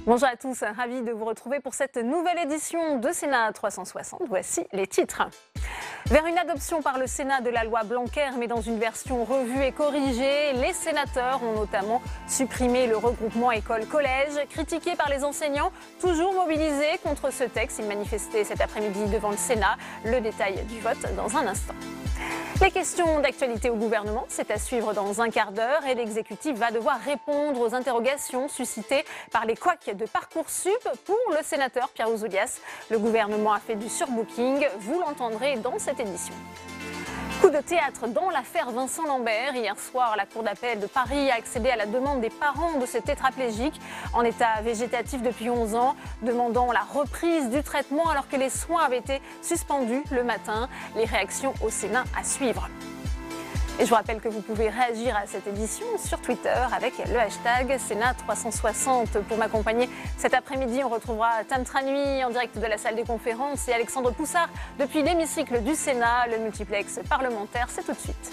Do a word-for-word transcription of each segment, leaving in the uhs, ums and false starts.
Bonjour à tous, ravi de vous retrouver pour cette nouvelle édition de Sénat trois cent soixante. Voici les titres. Vers une adoption par le Sénat de la loi Blanquer, mais dans une version revue et corrigée, les sénateurs ont notamment supprimé le regroupement école-collège, critiqué par les enseignants, toujours mobilisés contre ce texte. Ils manifestaient cet après-midi devant le Sénat. Le détail du vote dans un instant. Les questions d'actualité au gouvernement, c'est à suivre dans un quart d'heure et l'exécutif va devoir répondre aux interrogations suscitées par les couacs de Parcoursup pour le sénateur Pierre Ouzoulias. Le gouvernement a fait du surbooking, vous l'entendrez dans cette édition. Coup de théâtre dans l'affaire Vincent Lambert. Hier soir, la Cour d'appel de Paris a accédé à la demande des parents de ce tétraplégique en état végétatif depuis onze ans, demandant la reprise du traitement alors que les soins avaient été suspendus le matin. Les réactions au Sénat à suivre. Et je vous rappelle que vous pouvez réagir à cette édition sur Twitter avec le hashtag Sénat trois cent soixante. Pour m'accompagner cet après-midi, on retrouvera Tam Tranui en direct de la salle des conférences et Alexandre Poussard depuis l'hémicycle du Sénat. Le multiplex parlementaire, c'est tout de suite.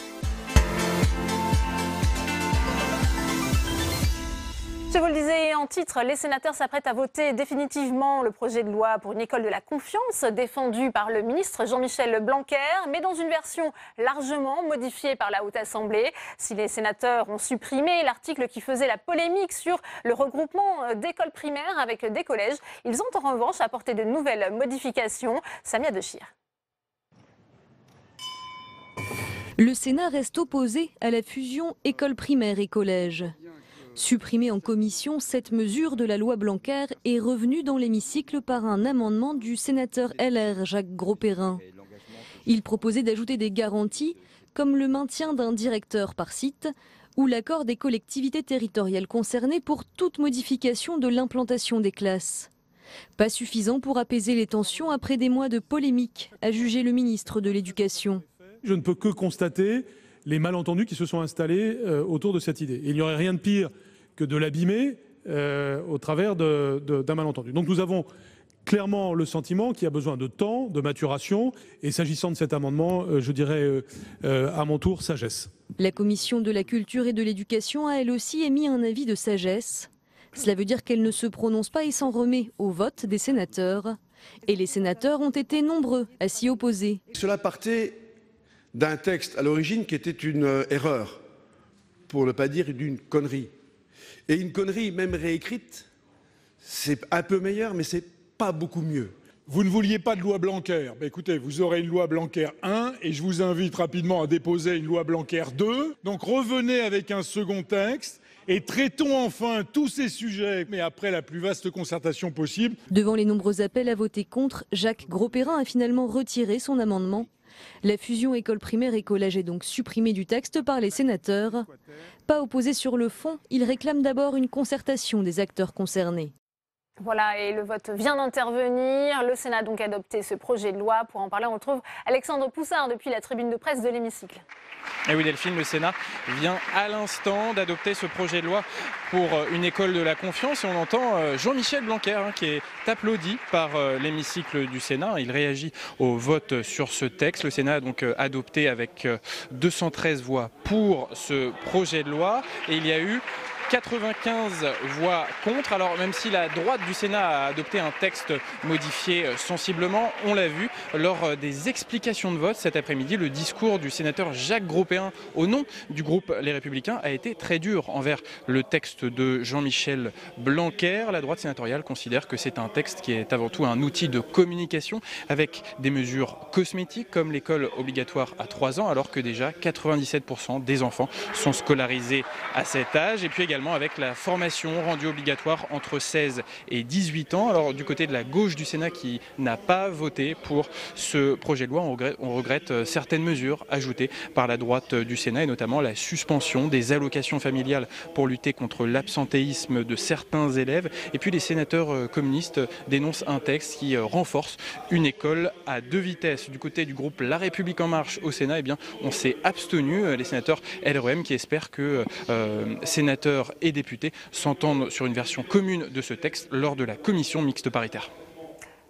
Je vous le disais en titre, les sénateurs s'apprêtent à voter définitivement le projet de loi pour une école de la confiance défendu par le ministre Jean-Michel Blanquer, mais dans une version largement modifiée par la Haute Assemblée. Si les sénateurs ont supprimé l'article qui faisait la polémique sur le regroupement d'écoles primaires avec des collèges, ils ont en revanche apporté de nouvelles modifications. Samia Dechir. Le Sénat reste opposé à la fusion école primaire et collège. Supprimée en commission, cette mesure de la loi Blanquer est revenue dans l'hémicycle par un amendement du sénateur L R Jacques Grosperrin. Il proposait d'ajouter des garanties comme le maintien d'un directeur par site ou l'accord des collectivités territoriales concernées pour toute modification de l'implantation des classes. Pas suffisant pour apaiser les tensions après des mois de polémique, a jugé le ministre de l'Éducation. Je ne peux que constater les malentendus qui se sont installés euh, autour de cette idée. Et il n'y aurait rien de pire que de l'abîmer euh, au travers de, de, d'un malentendu. Donc nous avons clairement le sentiment qu'il y a besoin de temps, de maturation. Et s'agissant de cet amendement, euh, je dirais euh, euh, à mon tour sagesse. La commission de la culture et de l'éducation a elle aussi émis un avis de sagesse. Cela veut dire qu'elle ne se prononce pas et s'en remet au vote des sénateurs. Et les sénateurs ont été nombreux à s'y opposer. Cela partait d'un texte à l'origine qui était une euh, erreur, pour ne pas dire d'une connerie. Et une connerie, même réécrite, c'est un peu meilleur, mais c'est pas beaucoup mieux. Vous ne vouliez pas de loi Blanquer. Ben écoutez, vous aurez une loi Blanquer un et je vous invite rapidement à déposer une loi Blanquer deux. Donc revenez avec un second texte et traitons enfin tous ces sujets, mais après la plus vaste concertation possible. Devant les nombreux appels à voter contre, Jacques Grosperrin a finalement retiré son amendement. La fusion école primaire et collège est donc supprimée du texte par les sénateurs. Pas opposé sur le fond, ils réclament d'abord une concertation des acteurs concernés. Voilà, et le vote vient d'intervenir. Le Sénat a donc adopté ce projet de loi. Pour en parler, on retrouve Alexandre Poussard depuis la tribune de presse de l'hémicycle. Et oui Delphine, le Sénat vient à l'instant d'adopter ce projet de loi pour une école de la confiance et on entend Jean-Michel Blanquer hein, qui est applaudi par l'hémicycle du Sénat. Il réagit au vote sur ce texte. Le Sénat a donc adopté avec deux cent treize voix pour ce projet de loi et il y a eu quatre-vingt-quinze voix contre. Alors même si la droite du Sénat a adopté un texte modifié sensiblement, on l'a vu lors des explications de vote cet après-midi, le discours du sénateur Jacques Grosperrin au nom du groupe Les Républicains a été très dur envers le texte de Jean-Michel Blanquer. La droite sénatoriale considère que c'est un texte qui est avant tout un outil de communication avec des mesures cosmétiques comme l'école obligatoire à trois ans alors que déjà quatre-vingt-dix-sept pour cent des enfants sont scolarisés à cet âge et puis également avec la formation rendue obligatoire entre seize et dix-huit ans. Alors du côté de la gauche du Sénat qui n'a pas voté pour ce projet de loi, on regrette, on regrette certaines mesures ajoutées par la droite du Sénat et notamment la suspension des allocations familiales pour lutter contre l'absentéisme de certains élèves. Et puis les sénateurs communistes dénoncent un texte qui renforce une école à deux vitesses. Du côté du groupe La République En Marche au Sénat, eh bien, on s'est abstenu. Les sénateurs L R E M qui espèrent que euh, sénateurs et députés s'entendent sur une version commune de ce texte lors de la commission mixte paritaire.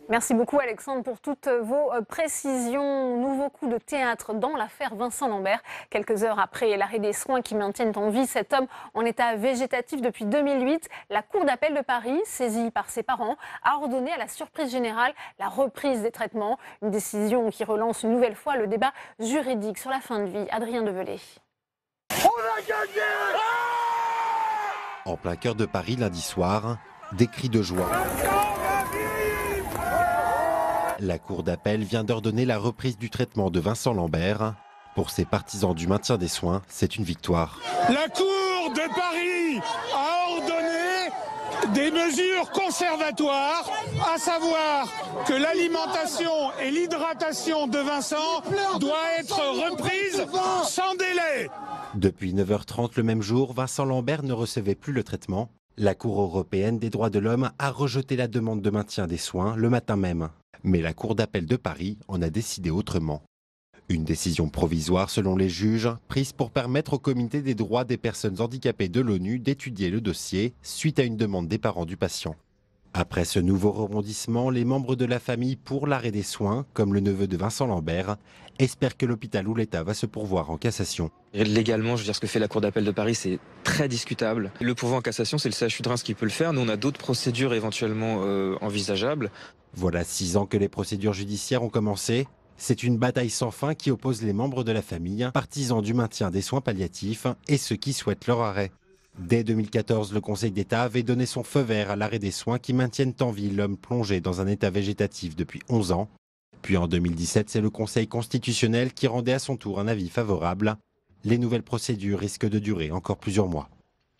Merci beaucoup Alexandre pour toutes vos précisions. Nouveau coup de théâtre dans l'affaire Vincent Lambert. Quelques heures après l'arrêt des soins qui maintiennent en vie cet homme en état végétatif depuis deux mille huit, la Cour d'appel de Paris, saisie par ses parents, a ordonné à la surprise générale la reprise des traitements. Une décision qui relance une nouvelle fois le débat juridique sur la fin de vie. Adrien Develay. On a gagné! En plein cœur de Paris lundi soir, des cris de joie. La Cour d'appel vient d'ordonner la reprise du traitement de Vincent Lambert. Pour ses partisans du maintien des soins, c'est une victoire. La Cour de Paris a ordonné des mesures conservatoires, à savoir que l'alimentation et l'hydratation de Vincent doivent être reprises sans délai. Depuis neuf heures trente le même jour, Vincent Lambert ne recevait plus le traitement. La Cour européenne des droits de l'homme a rejeté la demande de maintien des soins le matin même. Mais la Cour d'appel de Paris en a décidé autrement. Une décision provisoire selon les juges, prise pour permettre au Comité des droits des personnes handicapées de l'ONU d'étudier le dossier suite à une demande des parents du patient. Après ce nouveau rebondissement, les membres de la famille pour l'arrêt des soins, comme le neveu de Vincent Lambert, espèrent que l'hôpital ou l'État va se pourvoir en cassation. Légalement, je veux dire, ce que fait la Cour d'appel de Paris, c'est très discutable. Le pourvoi en cassation, c'est le C H U de Reims qui peut le faire. Nous, on a d'autres procédures éventuellement euh, envisageables. Voilà six ans que les procédures judiciaires ont commencé. C'est une bataille sans fin qui oppose les membres de la famille, partisans du maintien des soins palliatifs et ceux qui souhaitent leur arrêt. Dès deux mille quatorze, le Conseil d'État avait donné son feu vert à l'arrêt des soins qui maintiennent en vie l'homme plongé dans un état végétatif depuis onze ans. Puis en deux mille dix-sept, c'est le Conseil constitutionnel qui rendait à son tour un avis favorable. Les nouvelles procédures risquent de durer encore plusieurs mois.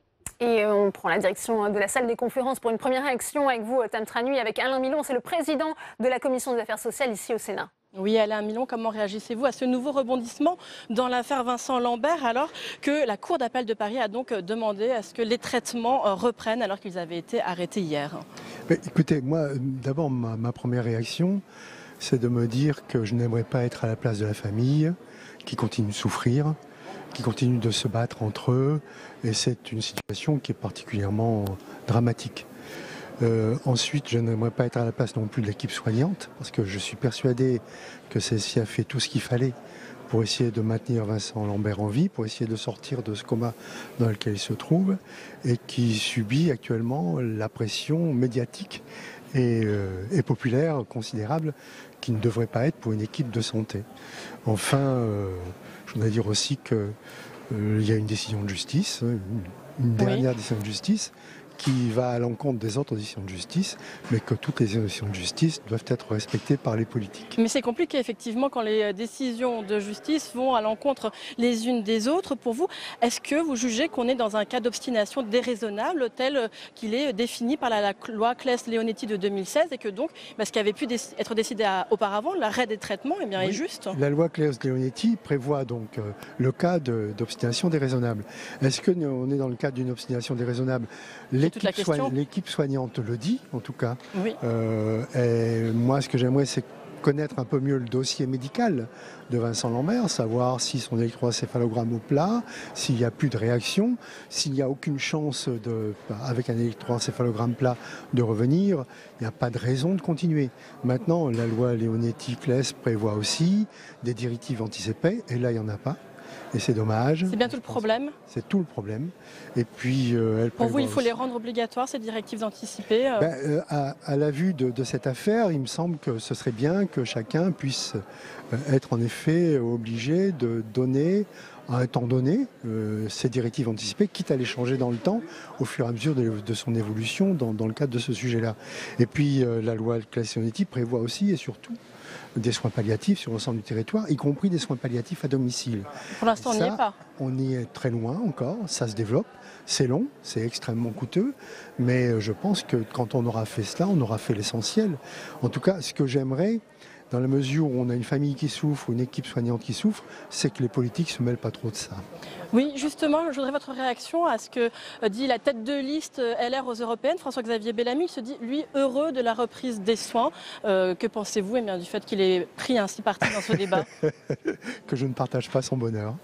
Et on prend la direction de la salle des conférences pour une première réaction avec vous, Tam Tranui, avec Alain Milon. C'est le président de la Commission des affaires sociales ici au Sénat. Oui, Alain Milon, comment réagissez-vous à ce nouveau rebondissement dans l'affaire Vincent Lambert, alors que la Cour d'appel de Paris a donc demandé à ce que les traitements reprennent alors qu'ils avaient été arrêtés hier? Mais écoutez, moi, d'abord, ma, ma première réaction, c'est de me dire que je n'aimerais pas être à la place de la famille qui continue de souffrir, qui continue de se battre entre eux, et c'est une situation qui est particulièrement dramatique. Euh, ensuite, je n'aimerais pas être à la place non plus de l'équipe soignante, parce que je suis persuadé que celle-ci a fait tout ce qu'il fallait pour essayer de maintenir Vincent Lambert en vie, pour essayer de sortir de ce coma dans lequel il se trouve, et qui subit actuellement la pression médiatique et, euh, et populaire considérable qui ne devrait pas être pour une équipe de santé. Enfin, euh, je voudrais dire aussi qu'il euh, y a une décision de justice, une, une dernière oui. décision de justice, qui va à l'encontre des autres décisions de justice, mais que toutes les décisions de justice doivent être respectées par les politiques. Mais c'est compliqué, effectivement, quand les décisions de justice vont à l'encontre les unes des autres. Pour vous, est-ce que vous jugez qu'on est dans un cas d'obstination déraisonnable tel qu'il est défini par la, la loi Claes-Leonetti de deux mille seize et que donc, bah, ce qui avait pu déc- être décidé à, auparavant, l'arrêt des traitements, eh bien, oui. est juste? La loi Claes-Leonetti prévoit donc euh, le cas de, d'obstination déraisonnable. Est-ce qu'on est dans le cadre d'une obstination déraisonnable? L'équipe, soigne, l'équipe soignante le dit, en tout cas. Oui. Euh, et moi, ce que j'aimerais, c'est connaître un peu mieux le dossier médical de Vincent Lambert, savoir si son électroencéphalogramme au plat, s'il n'y a plus de réaction, s'il n'y a aucune chance, de, avec un électroencéphalogramme plat, de revenir. Il n'y a pas de raison de continuer. Maintenant, la loi Leonetti-Claes prévoit aussi des directives anti-C P, et là, il n'y en a pas. Et c'est dommage. C'est bien tout le problème. C'est tout le problème. Et puis, euh, elle Pour vous, il faut aussi... les rendre obligatoires, ces directives anticipées euh... ben, euh, à, à la vue de, de cette affaire, il me semble que ce serait bien que chacun puisse euh, être en effet obligé de donner, à un temps donné, euh, ces directives anticipées, quitte à les changer dans le temps, au fur et à mesure de, de son évolution dans, dans le cadre de ce sujet-là. Et puis, euh, la loi Claes-Leonetti prévoit aussi et surtout des soins palliatifs sur l'ensemble du territoire, y compris des soins palliatifs à domicile. Pour l'instant, on n'y est pas. On y est très loin encore, ça se développe, c'est long, c'est extrêmement coûteux, mais je pense que quand on aura fait cela, on aura fait l'essentiel. En tout cas, ce que j'aimerais, dans la mesure où on a une famille qui souffre ou une équipe soignante qui souffre, c'est que les politiques ne se mêlent pas trop de ça. Oui, justement, je voudrais votre réaction à ce que dit la tête de liste L R aux européennes, François-Xavier Bellamy. Il se dit, lui, heureux de la reprise des soins. Euh, que pensez-vous eh bien, du fait qu'il ait pris ainsi parti dans ce débat? Que je ne partage pas son bonheur.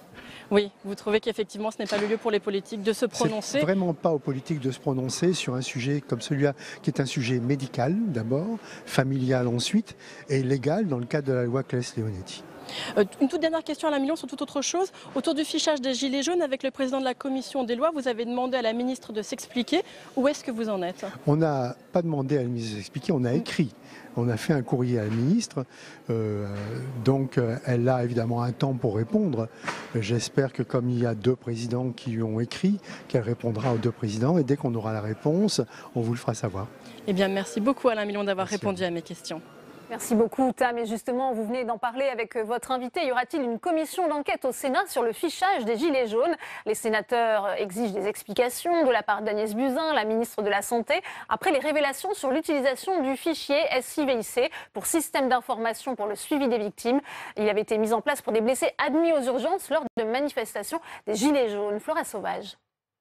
Oui, vous trouvez qu'effectivement ce n'est pas le lieu pour les politiques de se prononcer? C'est vraiment pas aux politiques de se prononcer sur un sujet comme celui-là, qui est un sujet médical d'abord, familial ensuite, et légal dans le cadre de la loi Claes-Leonetti. Euh, une toute dernière question à la Million sur toute autre chose. Autour du fichage des Gilets jaunes, avec le président de la commission des lois, vous avez demandé à la ministre de s'expliquer. Où est-ce que vous en êtes? On n'a pas demandé à la ministre de s'expliquer, on a écrit. On a fait un courrier à la ministre, euh, donc euh, elle a évidemment un temps pour répondre. J'espère que comme il y a deux présidents qui lui ont écrit, qu'elle répondra aux deux présidents et dès qu'on aura la réponse, on vous le fera savoir. Eh bien, merci beaucoup Alain Milon d'avoir répondu à mes questions. Merci beaucoup Tam. Et justement, vous venez d'en parler avec votre invité. Y aura-t-il une commission d'enquête au Sénat sur le fichage des Gilets jaunes? Les sénateurs exigent des explications de la part d'Agnès Buzyn, la ministre de la Santé, après les révélations sur l'utilisation du fichier S I V I C pour système d'information pour le suivi des victimes. Il avait été mis en place pour des blessés admis aux urgences lors de manifestations des Gilets jaunes. Flora Sauvage.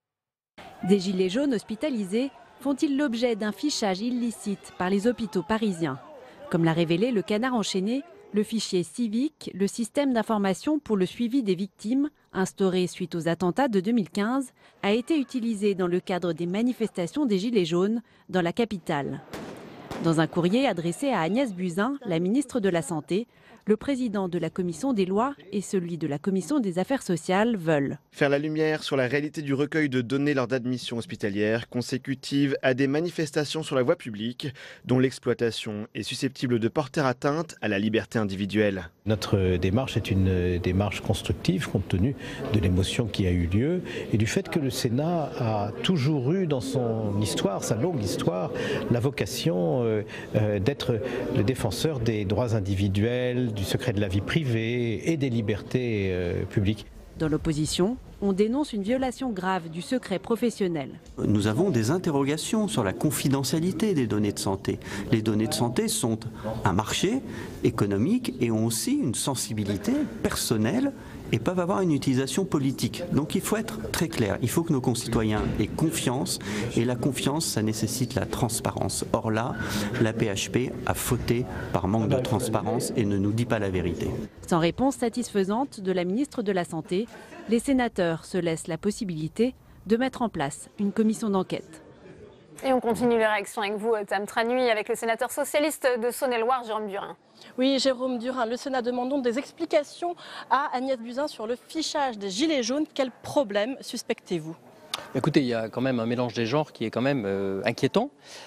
Des Gilets jaunes hospitalisés font-ils l'objet d'un fichage illicite par les hôpitaux parisiens? Comme l'a révélé le Canard enchaîné, le fichier Civic, le système d'information pour le suivi des victimes, instauré suite aux attentats de deux mille quinze, a été utilisé dans le cadre des manifestations des Gilets jaunes dans la capitale. Dans un courrier adressé à Agnès Buzyn, la ministre de la Santé, le président de la commission des lois et celui de la commission des affaires sociales veulent faire la lumière sur la réalité du recueil de données lors d'admission hospitalière consécutive à des manifestations sur la voie publique dont l'exploitation est susceptible de porter atteinte à la liberté individuelle. Notre démarche est une démarche constructive compte tenu de l'émotion qui a eu lieu et du fait que le Sénat a toujours eu dans son histoire, sa longue histoire, la vocation euh, euh, d'être le défenseur des droits individuels, du secret de la vie privée et des libertés euh, publiques. Dans l'opposition, on dénonce une violation grave du secret professionnel. Nous avons des interrogations sur la confidentialité des données de santé. Les données de santé sont un marché économique et ont aussi une sensibilité personnelle et peuvent avoir une utilisation politique. Donc il faut être très clair, il faut que nos concitoyens aient confiance et la confiance, ça nécessite la transparence. Or là, la P H P a fauté par manque de transparence et ne nous dit pas la vérité. Sans réponse satisfaisante de la ministre de la Santé, les sénateurs se laissent la possibilité de mettre en place une commission d'enquête. Et on continue les réactions avec vous, Tam Tranui, avec le sénateur socialiste de Saône-et-Loire, Jérôme Durin. Oui, Jérôme Durin, le Sénat demande donc des explications à Agnès Buzyn sur le fichage des Gilets jaunes. Quel problème suspectez-vous ? Écoutez, il y a quand même un mélange des genres qui est quand même euh, inquiétant.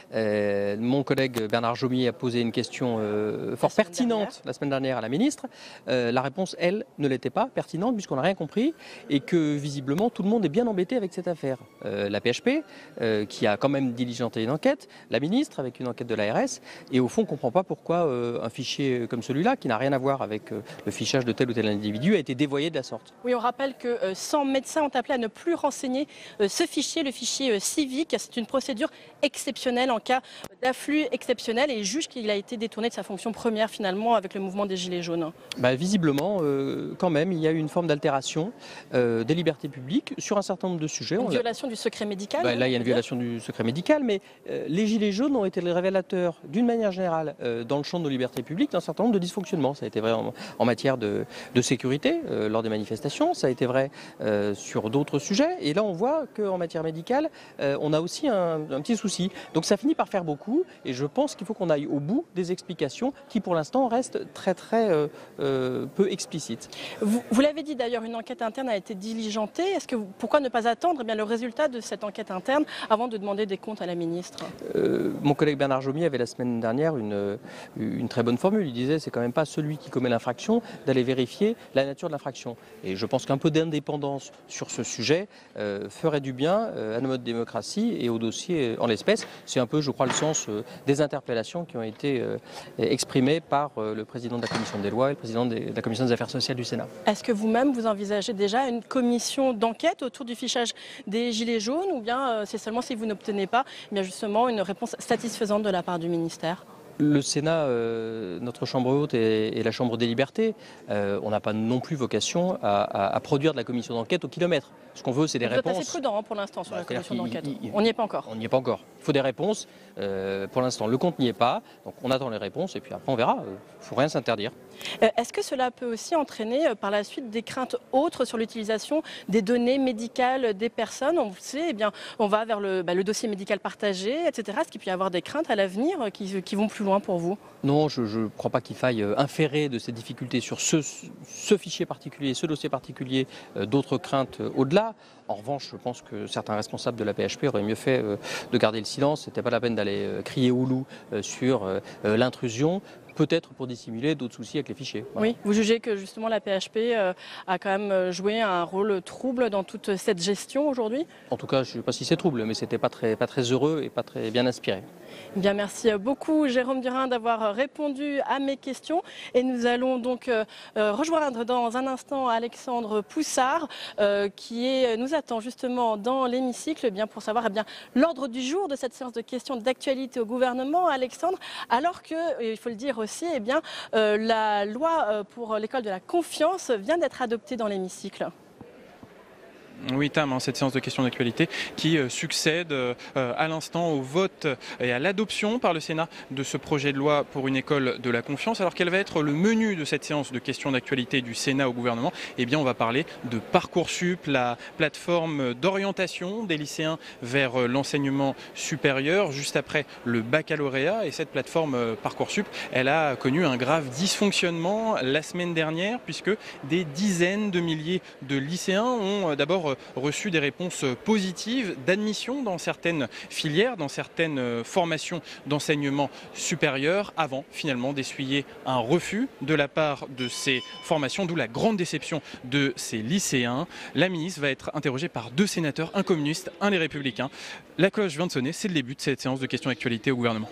Euh, mon collègue Bernard Jomier a posé une question euh, fort pertinente dernière. la semaine dernière à la ministre. Euh, la réponse, elle, ne l'était pas pertinente puisqu'on n'a rien compris et que visiblement tout le monde est bien embêté avec cette affaire. Euh, la P H P, euh, qui a quand même diligenté une enquête, la ministre avec une enquête de l'A R S, et au fond, on ne comprend pas pourquoi euh, un fichier comme celui-là, qui n'a rien à voir avec euh, le fichage de tel ou tel individu, a été dévoyé de la sorte. Oui, on rappelle que euh, cent médecins ont appelé à ne plus renseigner euh, ce fichier, le fichier euh, Civic. C'est une procédure exceptionnelle en cas d'afflux exceptionnel et juge qu'il a été détourné de sa fonction première finalement avec le mouvement des Gilets jaunes. Bah, visiblement, euh, quand même, il y a eu une forme d'altération euh, des libertés publiques sur un certain nombre de sujets. Une on violation a... du secret médical bah, Là, il y a une violation du secret médical, mais euh, les Gilets jaunes ont été les révélateurs, d'une manière générale, euh, dans le champ de nos libertés publiques, d'un certain nombre de dysfonctionnements. Ça a été vrai en, en matière de, de sécurité euh, lors des manifestations, ça a été vrai euh, sur d'autres sujets, et là, on voit qu'en matière médicale, euh, on a aussi un, un petit souci. Donc ça finit par faire beaucoup, et je pense qu'il faut qu'on aille au bout des explications qui, pour l'instant, restent très très euh, euh, peu explicites. Vous, vous l'avez dit d'ailleurs, une enquête interne a été diligentée. Est-ce que pourquoi ne pas attendre eh bien, le résultat de cette enquête interne avant de demander des comptes à la ministre ? euh, Mon collègue Bernard Jomier avait la semaine dernière une, une très bonne formule. Il disait c'est quand même pas celui qui commet l'infraction d'aller vérifier la nature de l'infraction. Et je pense qu'un peu d'indépendance sur ce sujet euh, ferait du bien euh, à notre démocratie et au dossier en l'espèce. C'est un peu, je crois, le sens euh, des interpellations qui ont été euh, exprimées par euh, le président de la commission des lois et le président des, de la commission des affaires sociales du Sénat. Est-ce que vous-même, vous envisagez déjà une commission d'enquête autour du fichage des Gilets jaunes ou bien euh, c'est seulement si vous n'obtenez pas eh bien justement une réponse satisfaisante de la part du ministère ? Le Sénat, euh, notre chambre haute et, et la chambre des libertés, euh, on n'a pas non plus vocation à, à, à produire de la commission d'enquête au kilomètre. Ce qu'on veut, c'est des Vous êtes réponses. assez prudent hein, pour l'instant sur Bah, la commission c'est-à-dire d'enquête. qu'il- il- On n'y est pas encore. On n'y est pas encore. Il faut des réponses. Euh, pour l'instant, le compte n'y est pas. Donc on attend les réponses et puis après on verra. Il ne faut rien s'interdire. Euh, Est-ce que cela peut aussi entraîner euh, par la suite des craintes autres sur l'utilisation des données médicales des personnes? On sait, eh bien, on va vers le, bah, le dossier médical partagé, et cetera. Est-ce qu'il peut y avoir des craintes à l'avenir euh, qui, qui vont plus loin pour vous? Non, je ne crois pas qu'il faille euh, inférer de ces difficultés sur ce, ce fichier particulier, ce dossier particulier, euh, d'autres craintes euh, au-delà. En revanche, je pense que certains responsables de la P H P auraient mieux fait euh, de garder le silence. Ce n'était pas la peine d'aller euh, crier au loup euh, sur euh, euh, l'intrusion. Peut-être pour dissimuler d'autres soucis avec les fichiers. Voilà. Oui, vous jugez que justement la P H P euh, a quand même joué un rôle trouble dans toute cette gestion aujourd'hui? En tout cas, je ne sais pas si c'est trouble, mais c'était pas très, pas très heureux et pas très bien inspiré. Bien, merci beaucoup Jérôme Durin d'avoir répondu à mes questions. Et nous allons donc euh, rejoindre dans un instant Alexandre Poussard euh, qui est, nous attend justement dans l'hémicycle eh bien pour savoir eh bien l'ordre du jour de cette séance de questions d'actualité au gouvernement. Alexandre, alors que, il faut le dire aussi, eh bien, euh, la loi pour l'école de la confiance vient d'être adoptée dans l'hémicycle. Oui, Tam, hein, cette séance de questions d'actualité qui euh, succède euh, à l'instant au vote et à l'adoption par le Sénat de ce projet de loi pour une école de la confiance. Alors quel va être le menu de cette séance de questions d'actualité du Sénat au gouvernement? Eh bien, on va parler de Parcoursup, la plateforme d'orientation des lycéens vers euh, l'enseignement supérieur juste après le baccalauréat. Et cette plateforme euh, Parcoursup, elle a connu un grave dysfonctionnement la semaine dernière puisque des dizaines de milliers de lycéens ont euh, d'abord reçu des réponses positives d'admission dans certaines filières, dans certaines formations d'enseignement supérieur, avant finalement d'essuyer un refus de la part de ces formations, d'où la grande déception de ces lycéens. La ministre va être interrogée par deux sénateurs, un communiste, un les républicains. La cloche vient de sonner, c'est le début de cette séance de questions d'actualité au gouvernement.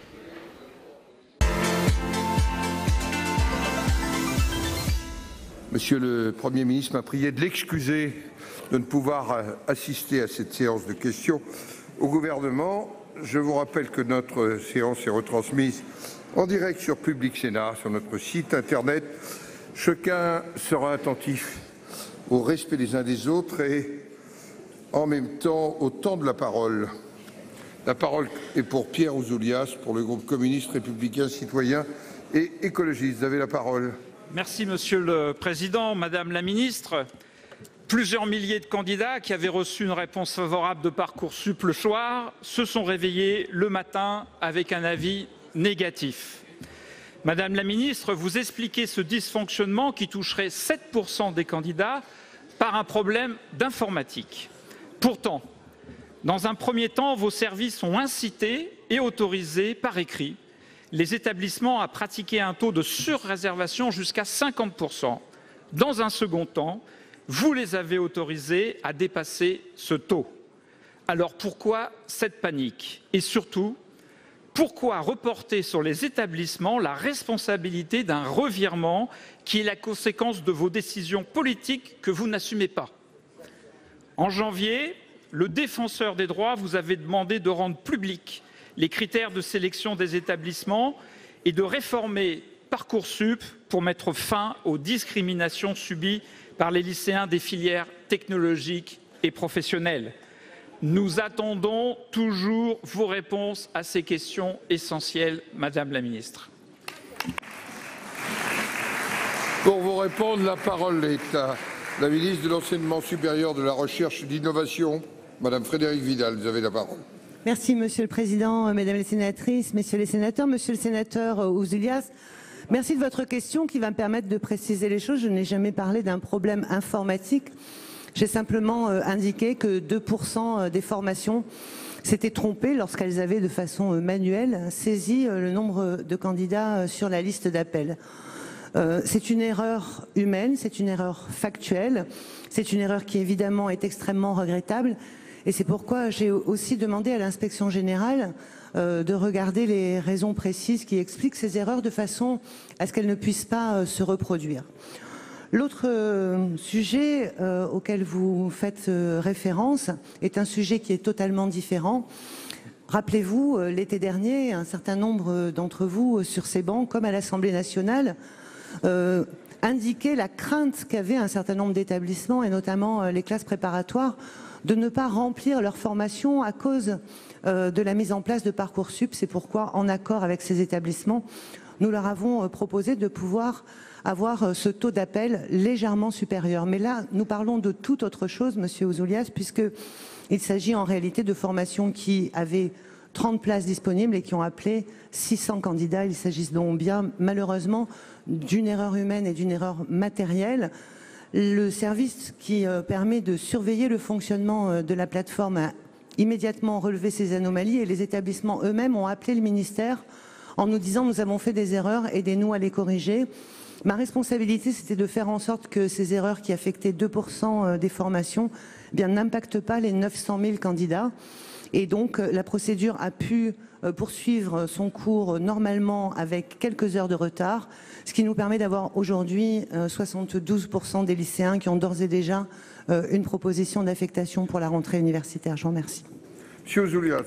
Monsieur le Premier ministre m'a prié de l'excuser de ne pouvoir assister à cette séance de questions au gouvernement. Je vous rappelle que notre séance est retransmise en direct sur Public Sénat, sur notre site internet. Chacun sera attentif au respect des uns des autres et en même temps au temps de la parole. La parole est pour Pierre Ouzoulias, pour le groupe communiste, républicain, citoyen et écologiste. Vous avez la parole. Merci Monsieur le Président, Madame la Ministre. Plusieurs milliers de candidats qui avaient reçu une réponse favorable de Parcoursup le soir se sont réveillés le matin avec un avis négatif. Madame la Ministre, vous expliquez ce dysfonctionnement qui toucherait sept pour cent des candidats par un problème d'informatique. Pourtant, dans un premier temps, vos services ont incité et autorisé par écrit les établissements à pratiquer un taux de surréservation jusqu'à cinquante pour cent. Dans un second temps, vous les avez autorisés à dépasser ce taux. Alors pourquoi cette panique? Et surtout, pourquoi reporter sur les établissements la responsabilité d'un revirement qui est la conséquence de vos décisions politiques que vous n'assumez pas? En janvier, le défenseur des droits vous avait demandé de rendre publics les critères de sélection des établissements et de réformer Parcoursup pour mettre fin aux discriminations subies par les lycéens des filières technologiques et professionnelles. Nous attendons toujours vos réponses à ces questions essentielles, Madame la Ministre. Pour vous répondre, la parole est à la ministre de l'Enseignement supérieur, de la Recherche et de l'Innovation, Madame Frédérique Vidal. Vous avez la parole. Merci Monsieur le Président, Mesdames les sénatrices, Messieurs les sénateurs. Monsieur le sénateur Ouzoulias, merci de votre question qui va me permettre de préciser les choses. Je n'ai jamais parlé d'un problème informatique. J'ai simplement indiqué que deux pour cent des formations s'étaient trompées lorsqu'elles avaient de façon manuelle saisi le nombre de candidats sur la liste d'appel. Euh, c'est une erreur humaine, c'est une erreur factuelle, c'est une erreur qui évidemment est extrêmement regrettable. Et c'est pourquoi j'ai aussi demandé à l'inspection générale euh, de regarder les raisons précises qui expliquent ces erreurs de façon à ce qu'elles ne puissent pas euh, se reproduire. L'autre euh, sujet euh, auquel vous faites euh, référence est un sujet qui est totalement différent. Rappelez-vous, euh, l'été dernier, un certain nombre d'entre vous euh, sur ces bancs, comme à l'Assemblée nationale, euh, indiqué la crainte qu'avaient un certain nombre d'établissements, et notamment les classes préparatoires, de ne pas remplir leur formation à cause euh, de la mise en place de Parcoursup. C'est pourquoi, en accord avec ces établissements, nous leur avons proposé de pouvoir avoir ce taux d'appel légèrement supérieur. Mais là, nous parlons de toute autre chose, Monsieur Ouzoulias, puisqu'il s'agit en réalité de formations qui avaient trente places disponibles et qui ont appelé six cents candidats. Il s'agit donc bien, malheureusement, d'une erreur humaine et d'une erreur matérielle. Le service qui permet de surveiller le fonctionnement de la plateforme a immédiatement relevé ces anomalies et les établissements eux-mêmes ont appelé le ministère en nous disant « nous avons fait des erreurs, aidez-nous à les corriger ». Ma responsabilité, c'était de faire en sorte que ces erreurs qui affectaient deux pour cent des formations eh bien, n'impactent pas les neuf cent mille candidats. Et donc, la procédure a pu poursuivre son cours normalement avec quelques heures de retard, ce qui nous permet d'avoir aujourd'hui soixante-douze pour cent des lycéens qui ont d'ores et déjà une proposition d'affectation pour la rentrée universitaire. Je vous remercie. Monsieur Ouzoulias.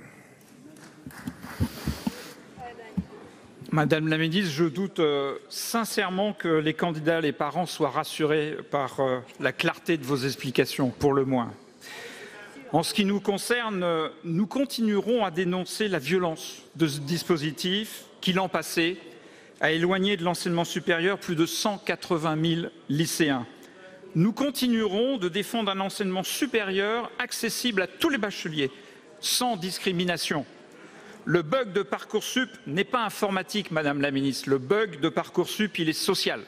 Madame la ministre, je doute euh, sincèrement que les candidats, les parents soient rassurés par euh, la clarté de vos explications, pour le moins. En ce qui nous concerne, euh, nous continuerons à dénoncer la violence de ce dispositif qui, l'an passé, a éloigné de l'enseignement supérieur plus de cent quatre-vingt mille lycéens. Nous continuerons de défendre un enseignement supérieur accessible à tous les bacheliers, sans discrimination. Le bug de Parcoursup n'est pas informatique, Madame la Ministre. Le bug de Parcoursup, il est social.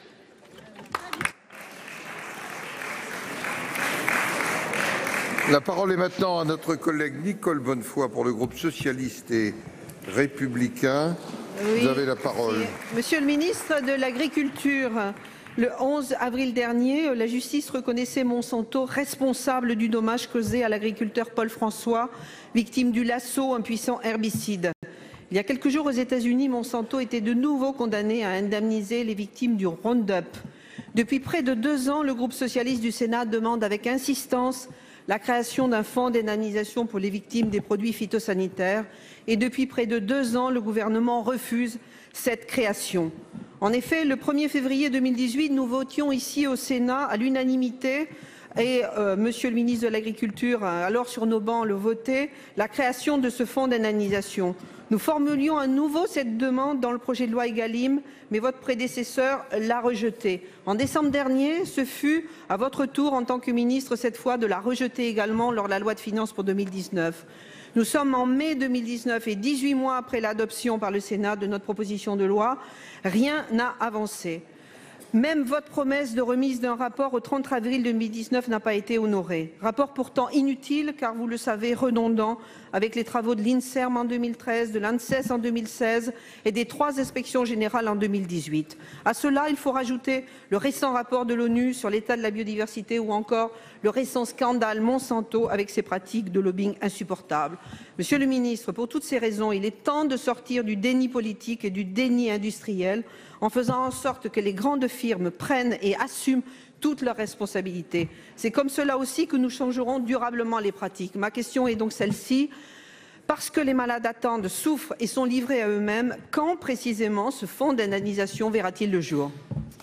La parole est maintenant à notre collègue Nicole Bonnefoy pour le groupe socialiste et républicain. Oui, vous avez la parole. Monsieur le ministre de l'Agriculture, le onze avril dernier, la justice reconnaissait Monsanto responsable du dommage causé à l'agriculteur Paul François, victime du Lasso, un puissant herbicide. Il y a quelques jours aux États-Unis, Monsanto était de nouveau condamné à indemniser les victimes du Roundup. Depuis près de deux ans, le groupe socialiste du Sénat demande avec insistance la création d'un fonds d'indemnisation pour les victimes des produits phytosanitaires. Et depuis près de deux ans, le gouvernement refuse cette création. En effet, le premier février deux mille dix-huit, nous votions ici au Sénat à l'unanimité et euh, Monsieur le ministre de l'Agriculture, alors sur nos bancs, le votait, la création de ce fonds d'indemnisation. Nous formulions à nouveau cette demande dans le projet de loi Egalim, mais votre prédécesseur l'a rejeté. En décembre dernier, ce fut à votre tour, en tant que ministre, cette fois, de la rejeter également lors de la loi de finances pour deux mille dix-neuf. Nous sommes en mai deux mille dix-neuf et dix-huit mois après l'adoption par le Sénat de notre proposition de loi, rien n'a avancé. Même votre promesse de remise d'un rapport au trente avril deux mille dix-neuf n'a pas été honorée. Rapport pourtant inutile, car vous le savez, redondant avec les travaux de l'INSERM en deux mille treize, de l'ANSES en deux mille seize et des trois inspections générales en deux mille dix-huit. À cela, il faut rajouter le récent rapport de l'ONU sur l'état de la biodiversité ou encore le récent scandale Monsanto avec ses pratiques de lobbying insupportables. Monsieur le ministre, pour toutes ces raisons, il est temps de sortir du déni politique et du déni industriel en faisant en sorte que les grandes firmes prennent et assument toutes leurs responsabilités. C'est comme cela aussi que nous changerons durablement les pratiques. Ma question est donc celle-ci. Parce que les malades attendent, souffrent et sont livrés à eux-mêmes, quand précisément ce fonds d'indemnisation verra-t-il le jour?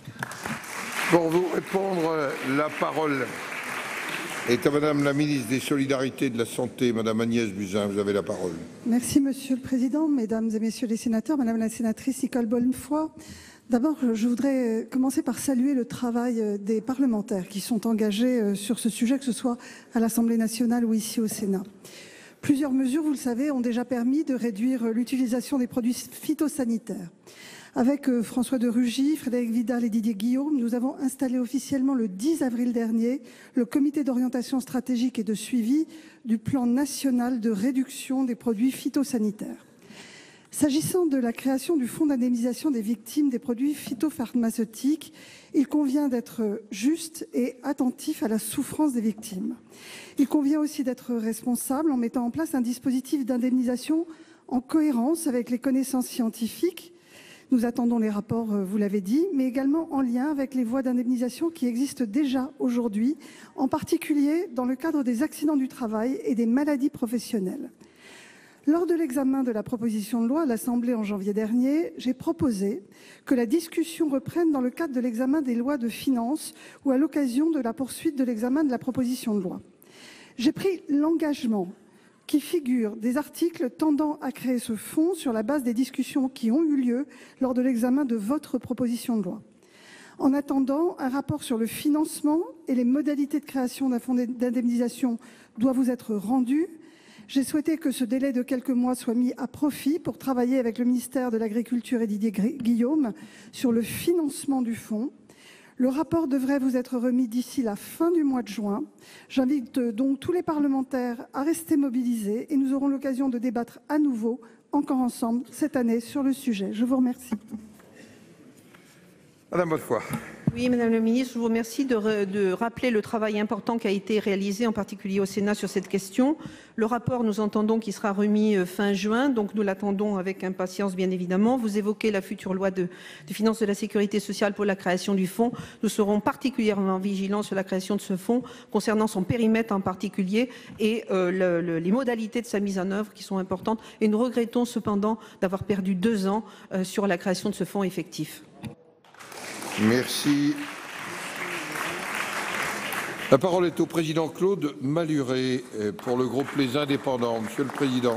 Pour vous répondre, la parole est à Madame la ministre des Solidarités et de la Santé, Madame Agnès Buzyn. Vous avez la parole. Merci Monsieur le Président, Mesdames et Messieurs les sénateurs, Madame la sénatrice Nicole Bonnefoy. D'abord, je voudrais commencer par saluer le travail des parlementaires qui sont engagés sur ce sujet, que ce soit à l'Assemblée nationale ou ici au Sénat. Plusieurs mesures, vous le savez, ont déjà permis de réduire l'utilisation des produits phytosanitaires. Avec François de Rugy, Frédéric Vidal et Didier Guillaume, nous avons installé officiellement le dix avril dernier le comité d'orientation stratégique et de suivi du plan national de réduction des produits phytosanitaires. S'agissant de la création du fonds d'indemnisation des victimes des produits phytopharmaceutiques, il convient d'être juste et attentif à la souffrance des victimes. Il convient aussi d'être responsable en mettant en place un dispositif d'indemnisation en cohérence avec les connaissances scientifiques. Nous attendons les rapports, vous l'avez dit, mais également en lien avec les voies d'indemnisation qui existent déjà aujourd'hui, en particulier dans le cadre des accidents du travail et des maladies professionnelles. Lors de l'examen de la proposition de loi à l'Assemblée en janvier dernier, j'ai proposé que la discussion reprenne dans le cadre de l'examen des lois de finances ou à l'occasion de la poursuite de l'examen de la proposition de loi. J'ai pris l'engagement qui figure des articles tendant à créer ce fonds sur la base des discussions qui ont eu lieu lors de l'examen de votre proposition de loi. En attendant, un rapport sur le financement et les modalités de création d'un fonds d'indemnisation doit vous être rendu. J'ai souhaité que ce délai de quelques mois soit mis à profit pour travailler avec le ministère de l'Agriculture et Didier Guillaume sur le financement du fonds. Le rapport devrait vous être remis d'ici la fin du mois de juin. J'invite donc tous les parlementaires à rester mobilisés et nous aurons l'occasion de débattre à nouveau, encore ensemble, cette année sur le sujet. Je vous remercie. Madame Bonnefoy. Oui, Madame la Ministre, je vous remercie de, re, de rappeler le travail important qui a été réalisé, en particulier au Sénat, sur cette question. Le rapport, nous entendons qu'il sera remis fin juin, donc nous l'attendons avec impatience, bien évidemment. Vous évoquez la future loi de, de finances de la sécurité sociale pour la création du fonds. Nous serons particulièrement vigilants sur la création de ce fonds, concernant son périmètre en particulier et euh, le, le, les modalités de sa mise en œuvre qui sont importantes. Et nous regrettons cependant d'avoir perdu deux ans euh, sur la création de ce fonds effectif. Merci. La parole est au président Claude Malhuret pour le groupe Les Indépendants. Monsieur le Président.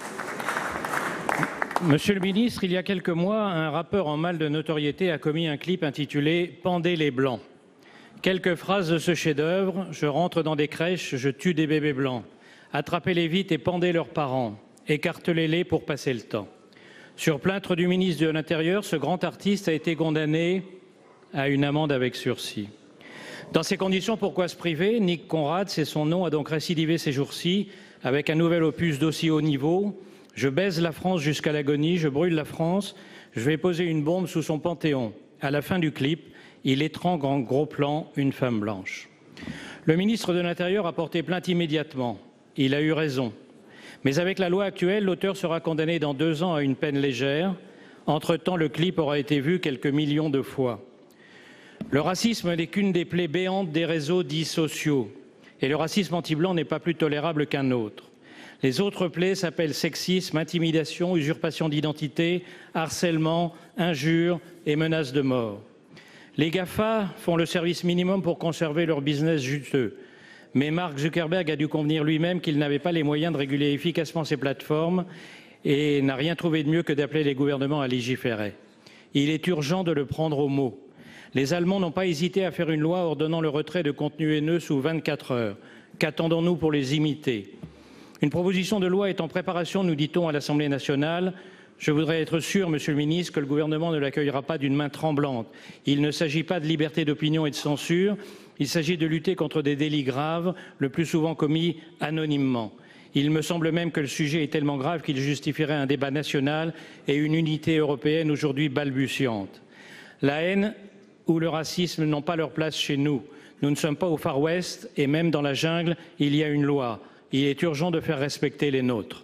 Monsieur le ministre, il y a quelques mois, un rappeur en mal de notoriété a commis un clip intitulé « Pendez les Blancs ». Quelques phrases de ce chef-d'œuvre. Je rentre dans des crèches, je tue des bébés blancs. Attrapez-les vite et pendez leurs parents. Écartelez-les pour passer le temps. Sur plainte du ministre de l'Intérieur, ce grand artiste a été condamné à une amende avec sursis. Dans ces conditions, pourquoi se priver? Nick Conrad, c'est son nom, a donc récidivé ces jours-ci avec un nouvel opus d'aussi haut niveau. Je baise la France jusqu'à l'agonie, je brûle la France, je vais poser une bombe sous son panthéon. À la fin du clip, il étrangle en gros plan une femme blanche. Le ministre de l'Intérieur a porté plainte immédiatement. Il a eu raison. Mais avec la loi actuelle, l'auteur sera condamné dans deux ans à une peine légère. Entre-temps, le clip aura été vu quelques millions de fois. Le racisme n'est qu'une des plaies béantes des réseaux dits sociaux. Et le racisme anti-blanc n'est pas plus tolérable qu'un autre. Les autres plaies s'appellent sexisme, intimidation, usurpation d'identité, harcèlement, injures et menaces de mort. Les GAFA font le service minimum pour conserver leur business juteux. Mais Mark Zuckerberg a dû convenir lui-même qu'il n'avait pas les moyens de réguler efficacement ces plateformes et n'a rien trouvé de mieux que d'appeler les gouvernements à légiférer. Il est urgent de le prendre au mot. Les Allemands n'ont pas hésité à faire une loi ordonnant le retrait de contenus haineux sous vingt-quatre heures. Qu'attendons-nous pour les imiter? Une proposition de loi est en préparation, nous dit-on, à l'Assemblée nationale. Je voudrais être sûr, Monsieur le ministre, que le gouvernement ne l'accueillera pas d'une main tremblante. Il ne s'agit pas de liberté d'opinion et de censure. Il s'agit de lutter contre des délits graves, le plus souvent commis anonymement. Il me semble même que le sujet est tellement grave qu'il justifierait un débat national et une unité européenne aujourd'hui balbutiante. La haine ou le racisme n'ont pas leur place chez nous. Nous ne sommes pas au Far West et même dans la jungle, il y a une loi. Il est urgent de faire respecter les nôtres.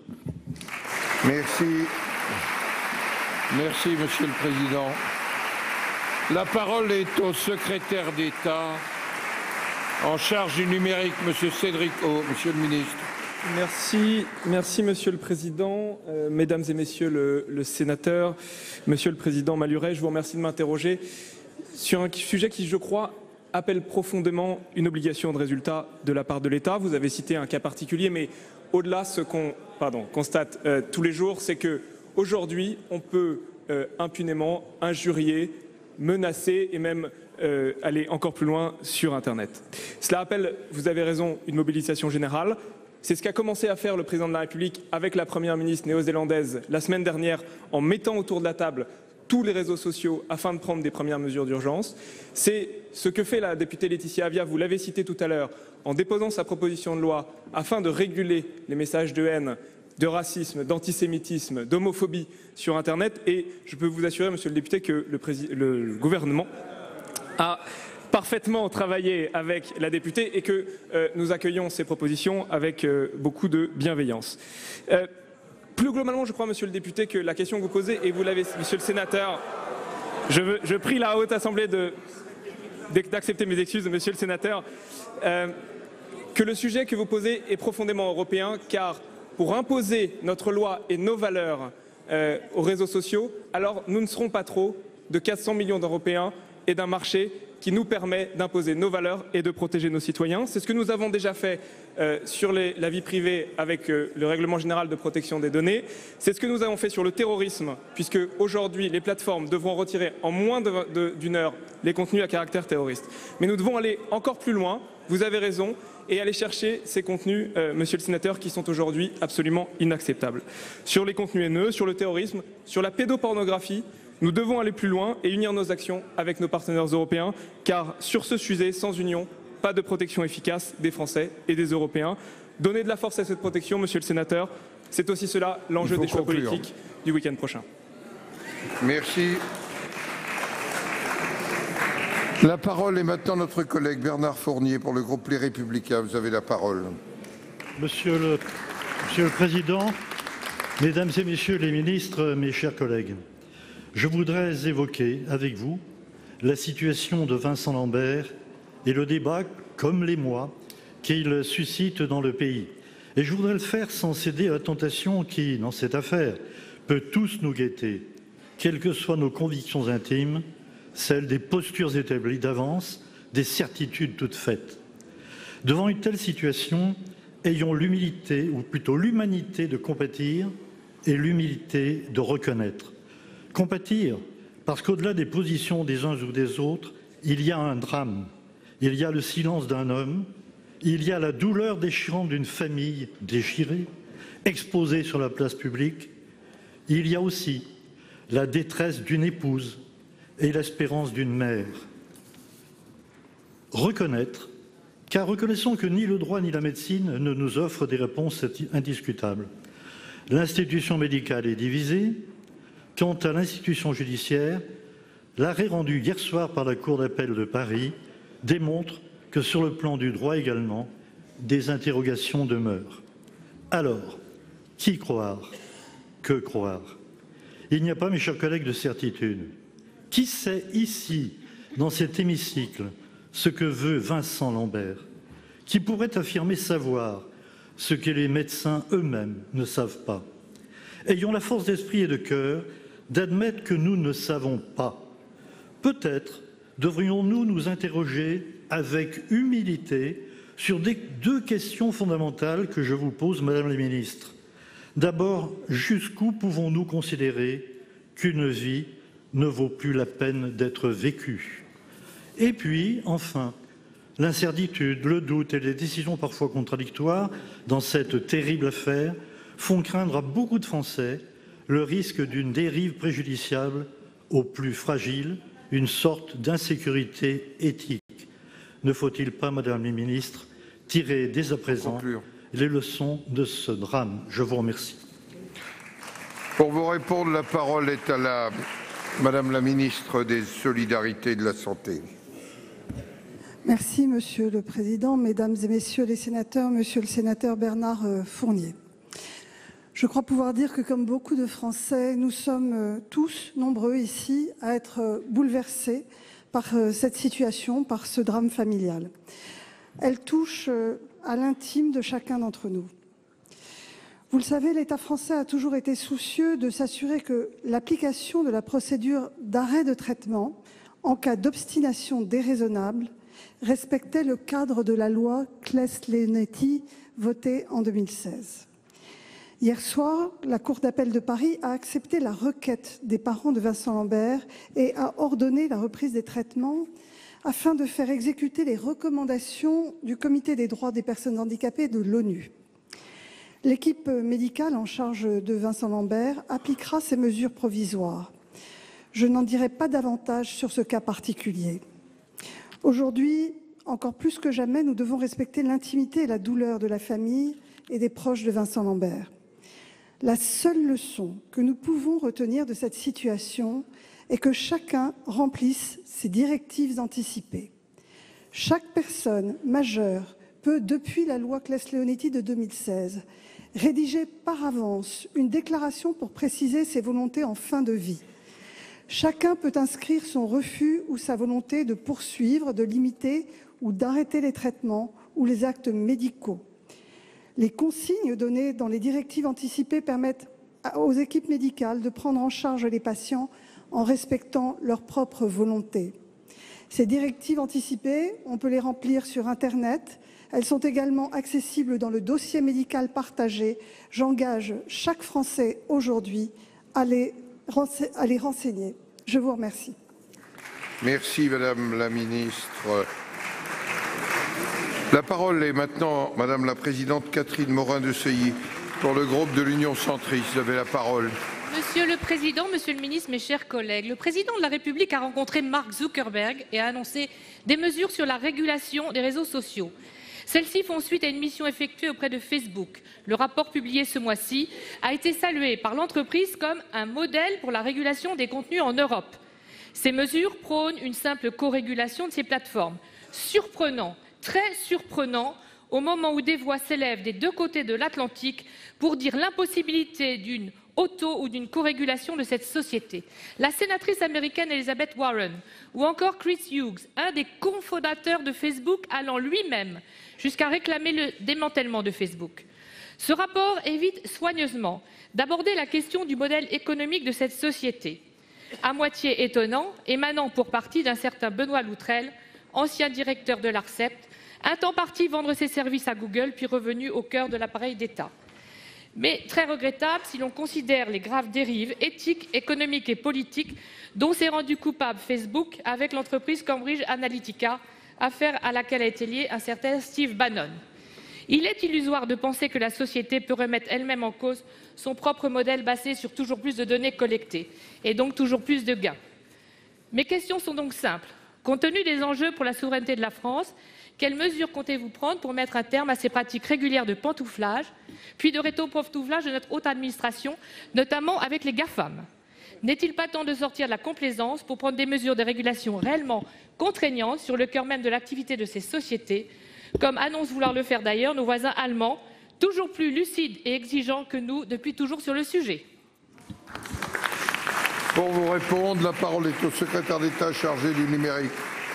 Merci. Merci, Monsieur le Président. La parole est au secrétaire d'État en charge du numérique, Monsieur Cédric O. Monsieur le ministre. Merci, merci Monsieur le Président, euh, Mesdames et Messieurs le, le sénateur, Monsieur le Président Malhuret, je vous remercie de m'interroger sur un sujet qui, je crois, appelle profondément une obligation de résultat de la part de l'État. Vous avez cité un cas particulier, mais au-delà, ce qu'on pardon, constate euh, tous les jours, c'est qu'aujourd'hui, on peut euh, impunément injurier, menacer et même euh, aller encore plus loin sur Internet. Cela appelle, vous avez raison, une mobilisation générale. C'est ce qu'a commencé à faire le Président de la République avec la Première ministre néo-zélandaise la semaine dernière en mettant autour de la table tous les réseaux sociaux afin de prendre des premières mesures d'urgence. C'est ce que fait la députée Laetitia Avia, vous l'avez cité tout à l'heure, en déposant sa proposition de loi afin de réguler les messages de haine, de racisme, d'antisémitisme, d'homophobie sur Internet. Et je peux vous assurer, monsieur le député, que le, le gouvernement a parfaitement travaillé avec la députée et que euh, nous accueillons ces propositions avec euh, beaucoup de bienveillance. Euh, Plus globalement, je crois, monsieur le député, que la question que vous posez, et vous l'avez, monsieur le sénateur, je, veux, je prie la Haute Assemblée d'accepter mes excuses, monsieur le sénateur, euh, que le sujet que vous posez est profondément européen, car pour imposer notre loi et nos valeurs euh, aux réseaux sociaux, alors nous ne serons pas trop de quatre cents millions d'Européens et d'un marché qui nous permet d'imposer nos valeurs et de protéger nos citoyens. C'est ce que nous avons déjà fait euh, sur les, la vie privée avec euh, le règlement général de protection des données. C'est ce que nous avons fait sur le terrorisme, puisque aujourd'hui les plateformes devront retirer en moins de, de, d'une heure les contenus à caractère terroriste. Mais nous devons aller encore plus loin, vous avez raison, et aller chercher ces contenus, euh, monsieur le sénateur, qui sont aujourd'hui absolument inacceptables. Sur les contenus haineux, sur le terrorisme, sur la pédopornographie, nous devons aller plus loin et unir nos actions avec nos partenaires européens, car sur ce sujet, sans union, pas de protection efficace des Français et des Européens. Donner de la force à cette protection, monsieur le sénateur, c'est aussi cela l'enjeu des choix conclure. politiques du week-end prochain. Merci. La parole est maintenant à notre collègue Bernard Fournier pour le groupe Les Républicains. Vous avez la parole. Monsieur le, Monsieur le Président, Mesdames et Messieurs les ministres, mes chers collègues, je voudrais évoquer avec vous la situation de Vincent Lambert et le débat, comme l'émoi, qu'il suscite dans le pays. Et je voudrais le faire sans céder à la tentation qui, dans cette affaire, peut tous nous guetter, quelles que soient nos convictions intimes, celles des postures établies d'avance, des certitudes toutes faites. Devant une telle situation, ayons l'humilité, ou plutôt l'humanité de compatir et l'humilité de reconnaître. Compatir, parce qu'au-delà des positions des uns ou des autres, il y a un drame, il y a le silence d'un homme, il y a la douleur déchirante d'une famille déchirée, exposée sur la place publique, il y a aussi la détresse d'une épouse et l'espérance d'une mère. Reconnaître, car reconnaissons que ni le droit ni la médecine ne nous offrent des réponses indiscutables. L'institution médicale est divisée. Quant à l'institution judiciaire, l'arrêt rendu hier soir par la Cour d'appel de Paris démontre que sur le plan du droit également, des interrogations demeurent. Alors, qui croire? Que croire? Il n'y a pas, mes chers collègues, de certitude. Qui sait ici, dans cet hémicycle, ce que veut Vincent Lambert? Qui pourrait affirmer savoir ce que les médecins eux-mêmes ne savent pas? Ayons la force d'esprit et de cœur d'admettre que nous ne savons pas. Peut-être devrions-nous nous interroger avec humilité sur des, deux questions fondamentales que je vous pose, Madame la Ministre. D'abord, jusqu'où pouvons-nous considérer qu'une vie ne vaut plus la peine d'être vécue? Et puis, enfin, l'incertitude, le doute et les décisions parfois contradictoires dans cette terrible affaire font craindre à beaucoup de Français le risque d'une dérive préjudiciable aux plus fragiles, une sorte d'insécurité éthique. Ne faut-il pas, Madame la Ministre, tirer dès à présent les leçons de ce drame? Je vous remercie. Pour vous répondre, la parole est à la Madame la Ministre des Solidarités et de la Santé. Merci, Monsieur le Président, Mesdames et Messieurs les sénateurs, Monsieur le sénateur Bernard Fournier. Je crois pouvoir dire que, comme beaucoup de Français, nous sommes tous nombreux ici à être bouleversés par cette situation, par ce drame familial. Elle touche à l'intime de chacun d'entre nous. Vous le savez, l'État français a toujours été soucieux de s'assurer que l'application de la procédure d'arrêt de traitement en cas d'obstination déraisonnable respectait le cadre de la loi Claes-Leonetti votée en deux mille seize. Hier soir, la Cour d'appel de Paris a accepté la requête des parents de Vincent Lambert et a ordonné la reprise des traitements afin de faire exécuter les recommandations du Comité des droits des personnes handicapées de l'ONU. L'équipe médicale en charge de Vincent Lambert appliquera ces mesures provisoires. Je n'en dirai pas davantage sur ce cas particulier. Aujourd'hui, encore plus que jamais, nous devons respecter l'intimité et la douleur de la famille et des proches de Vincent Lambert. La seule leçon que nous pouvons retenir de cette situation est que chacun remplisse ses directives anticipées. Chaque personne majeure peut, depuis la loi Claes-Leonetti de deux mille seize, rédiger par avance une déclaration pour préciser ses volontés en fin de vie. Chacun peut inscrire son refus ou sa volonté de poursuivre, de limiter ou d'arrêter les traitements ou les actes médicaux. Les consignes données dans les directives anticipées permettent aux équipes médicales de prendre en charge les patients en respectant leur propre volonté. Ces directives anticipées, on peut les remplir sur Internet. Elles sont également accessibles dans le dossier médical partagé. J'engage chaque Français aujourd'hui à les, à les renseigner. Je vous remercie. Merci Madame la Ministre. La parole est maintenant Madame la Présidente Catherine Morin-Desailly pour le groupe de l'Union centriste. Vous avez la parole. Monsieur le Président, Monsieur le Ministre, mes chers collègues, le Président de la République a rencontré Mark Zuckerberg et a annoncé des mesures sur la régulation des réseaux sociaux. Celles-ci font suite à une mission effectuée auprès de Facebook. Le rapport publié ce mois-ci a été salué par l'entreprise comme un modèle pour la régulation des contenus en Europe. Ces mesures prônent une simple co-régulation de ces plateformes. Surprenant, très surprenant, au moment où des voix s'élèvent des deux côtés de l'Atlantique pour dire l'impossibilité d'une auto- ou d'une co-régulation de cette société. La sénatrice américaine Elizabeth Warren ou encore Chris Hughes, un des cofondateurs de Facebook, allant lui-même jusqu'à réclamer le démantèlement de Facebook. Ce rapport évite soigneusement d'aborder la question du modèle économique de cette société, à moitié étonnant, émanant pour partie d'un certain Benoît Loutrel, ancien directeur de l'Arcep, un temps parti vendre ses services à Google, puis revenu au cœur de l'appareil d'État. Mais très regrettable si l'on considère les graves dérives éthiques, économiques et politiques dont s'est rendu coupable Facebook avec l'entreprise Cambridge Analytica, affaire à laquelle a été lié un certain Steve Bannon. Il est illusoire de penser que la société peut remettre elle-même en cause son propre modèle basé sur toujours plus de données collectées et donc toujours plus de gains. Mes questions sont donc simples. Compte tenu des enjeux pour la souveraineté de la France, quelles mesures comptez-vous prendre pour mettre un terme à ces pratiques régulières de pantouflage, puis de rétro-pantouflage de notre haute administration, notamment avec les GAFAM? N'est-il pas temps de sortir de la complaisance pour prendre des mesures de régulation réellement contraignantes sur le cœur même de l'activité de ces sociétés, comme annoncent vouloir le faire d'ailleurs nos voisins allemands, toujours plus lucides et exigeants que nous depuis toujours sur le sujet? Pour vous répondre, la parole est au secrétaire d'État chargé du numérique.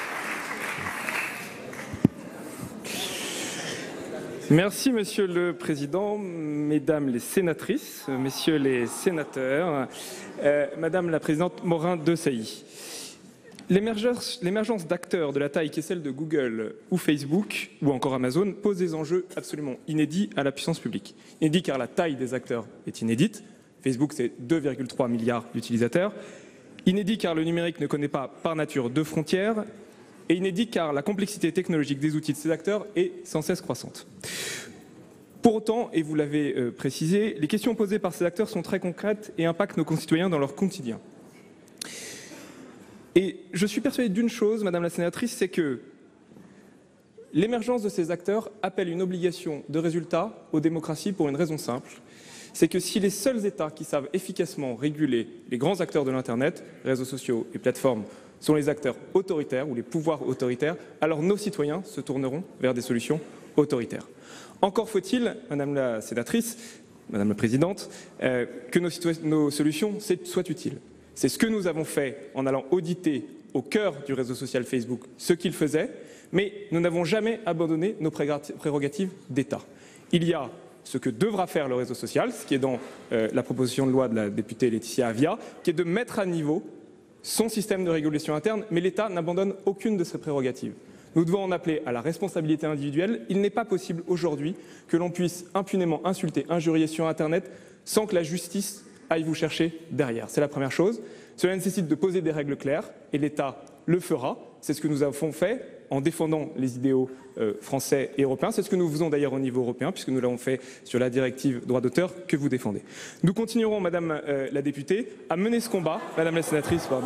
Merci Monsieur le Président, Mesdames les sénatrices, Messieurs les sénateurs, euh, Madame la Présidente Morin-Desailly. L'émergence d'acteurs de la taille qui est celle de Google ou Facebook ou encore Amazon pose des enjeux absolument inédits à la puissance publique. Inédit car la taille des acteurs est inédite. Facebook, c'est deux virgule trois milliards d'utilisateurs. Inédit car le numérique ne connaît pas par nature de frontières. Et inédit car la complexité technologique des outils de ces acteurs est sans cesse croissante. Pour autant, et vous l'avez euh, précisé, les questions posées par ces acteurs sont très concrètes et impactent nos concitoyens dans leur quotidien. Et je suis persuadé d'une chose, Madame la sénatrice, c'est que l'émergence de ces acteurs appelle une obligation de résultat aux démocraties pour une raison simple. C'est que si les seuls États qui savent efficacement réguler les grands acteurs de l'Internet, réseaux sociaux et plateformes, sont les acteurs autoritaires ou les pouvoirs autoritaires, alors nos citoyens se tourneront vers des solutions autoritaires. Encore faut-il, Madame la sénatrice, Madame la Présidente, euh, que nos, nos solutions soient utiles. C'est ce que nous avons fait en allant auditer au cœur du réseau social Facebook ce qu'il faisait, mais nous n'avons jamais abandonné nos prérogatives d'État. Il y a ce que devra faire le réseau social, ce qui est dans euh, la proposition de loi de la députée Laetitia Avia, qui est de mettre à niveau son système de régulation interne, mais l'État n'abandonne aucune de ses prérogatives. Nous devons en appeler à la responsabilité individuelle. Il n'est pas possible aujourd'hui que l'on puisse impunément insulter, injurier sur Internet sans que la justice aille vous chercher derrière. C'est la première chose. Cela nécessite de poser des règles claires et l'État le fera. C'est ce que nous avons fait en défendant les idéaux euh, français et européens. C'est ce que nous faisons d'ailleurs au niveau européen, puisque nous l'avons fait sur la directive droit d'auteur que vous défendez. Nous continuerons, Madame euh, la députée, à mener ce combat, Madame la sénatrice, pardon.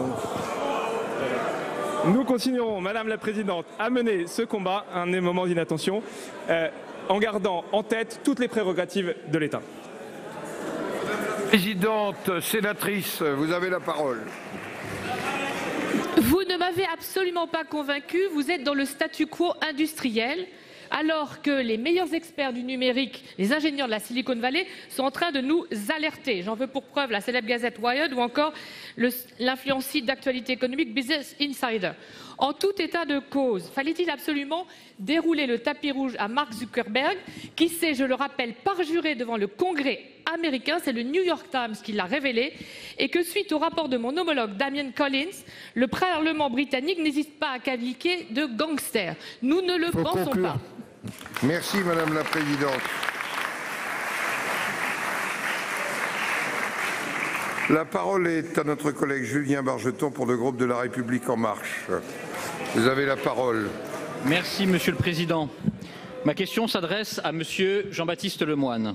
Nous continuerons, Madame la Présidente, à mener ce combat, un moment d'inattention, euh, en gardant en tête toutes les prérogatives de l'État. Présidente, sénatrice, vous avez la parole. Vous ne m'avez absolument pas convaincu, vous êtes dans le statu quo industriel. alors que les meilleurs experts du numérique, les ingénieurs de la Silicon Valley, sont en train de nous alerter. J'en veux pour preuve la célèbre gazette Wired ou encore l'influent site d'actualité économique Business Insider. En tout état de cause, fallait-il absolument dérouler le tapis rouge à Mark Zuckerberg, qui s'est, je le rappelle, parjuré devant le Congrès américain, c'est le New York Times qui l'a révélé, et que suite au rapport de mon homologue Damien Collins, le Parlement britannique n'hésite pas à qualifier de gangster. Nous ne le Faut pensons conclure. pas. Merci Madame la Présidente. La parole est à notre collègue Julien Bargeton pour le groupe de La République En Marche. Vous avez la parole. Merci Monsieur le Président. Ma question s'adresse à Monsieur Jean-Baptiste Lemoyne.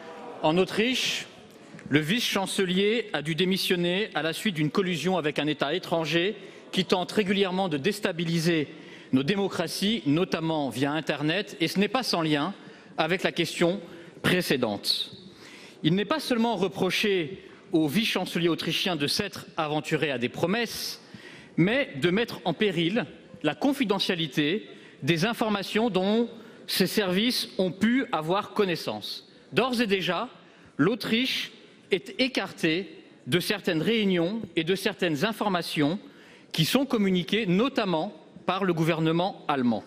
En Autriche, le vice-chancelier a dû démissionner à la suite d'une collusion avec un État étranger qui tente régulièrement de déstabiliser nos démocraties, notamment via Internet, et ce n'est pas sans lien avec la question précédente. Il n'est pas seulement reproché au vice-chancelier autrichien de s'être aventuré à des promesses, mais de mettre en péril la confidentialité des informations dont ces services ont pu avoir connaissance. D'ores et déjà, l'Autriche est écartée de certaines réunions et de certaines informations qui sont communiquées notamment par le gouvernement allemand.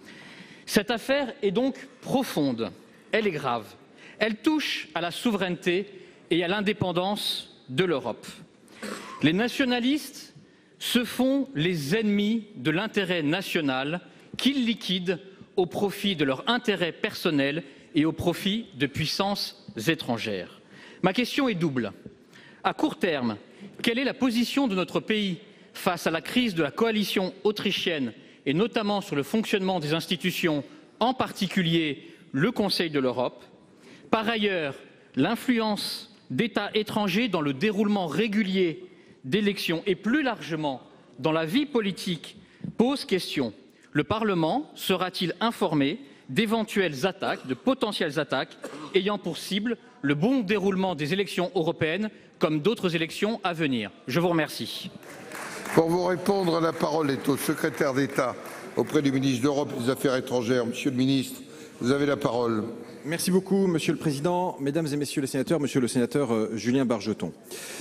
Cette affaire est donc profonde, elle est grave, elle touche à la souveraineté et à l'indépendance de l'Europe. Les nationalistes se font les ennemis de l'intérêt national qu'ils liquident au profit de leur intérêt personnel et au profit de puissances étrangères. Ma question est double. À court terme, quelle est la position de notre pays face à la crise de la coalition autrichienne et notamment sur le fonctionnement des institutions, en particulier le Conseil de l'Europe? Par ailleurs, l'influence d'États étrangers dans le déroulement régulier d'élections et plus largement dans la vie politique pose question. Le Parlement sera-t-il informé d'éventuelles attaques, de potentielles attaques ayant pour cible le bon déroulement des élections européennes comme d'autres élections à venir? Je vous remercie. Pour vous répondre, la parole est au secrétaire d'État auprès du ministre de l'Europe et des Affaires étrangères. Monsieur le ministre, vous avez la parole. Merci beaucoup, Monsieur le Président, Mesdames et Messieurs les sénateurs, Monsieur le sénateur euh, Julien Bargeton.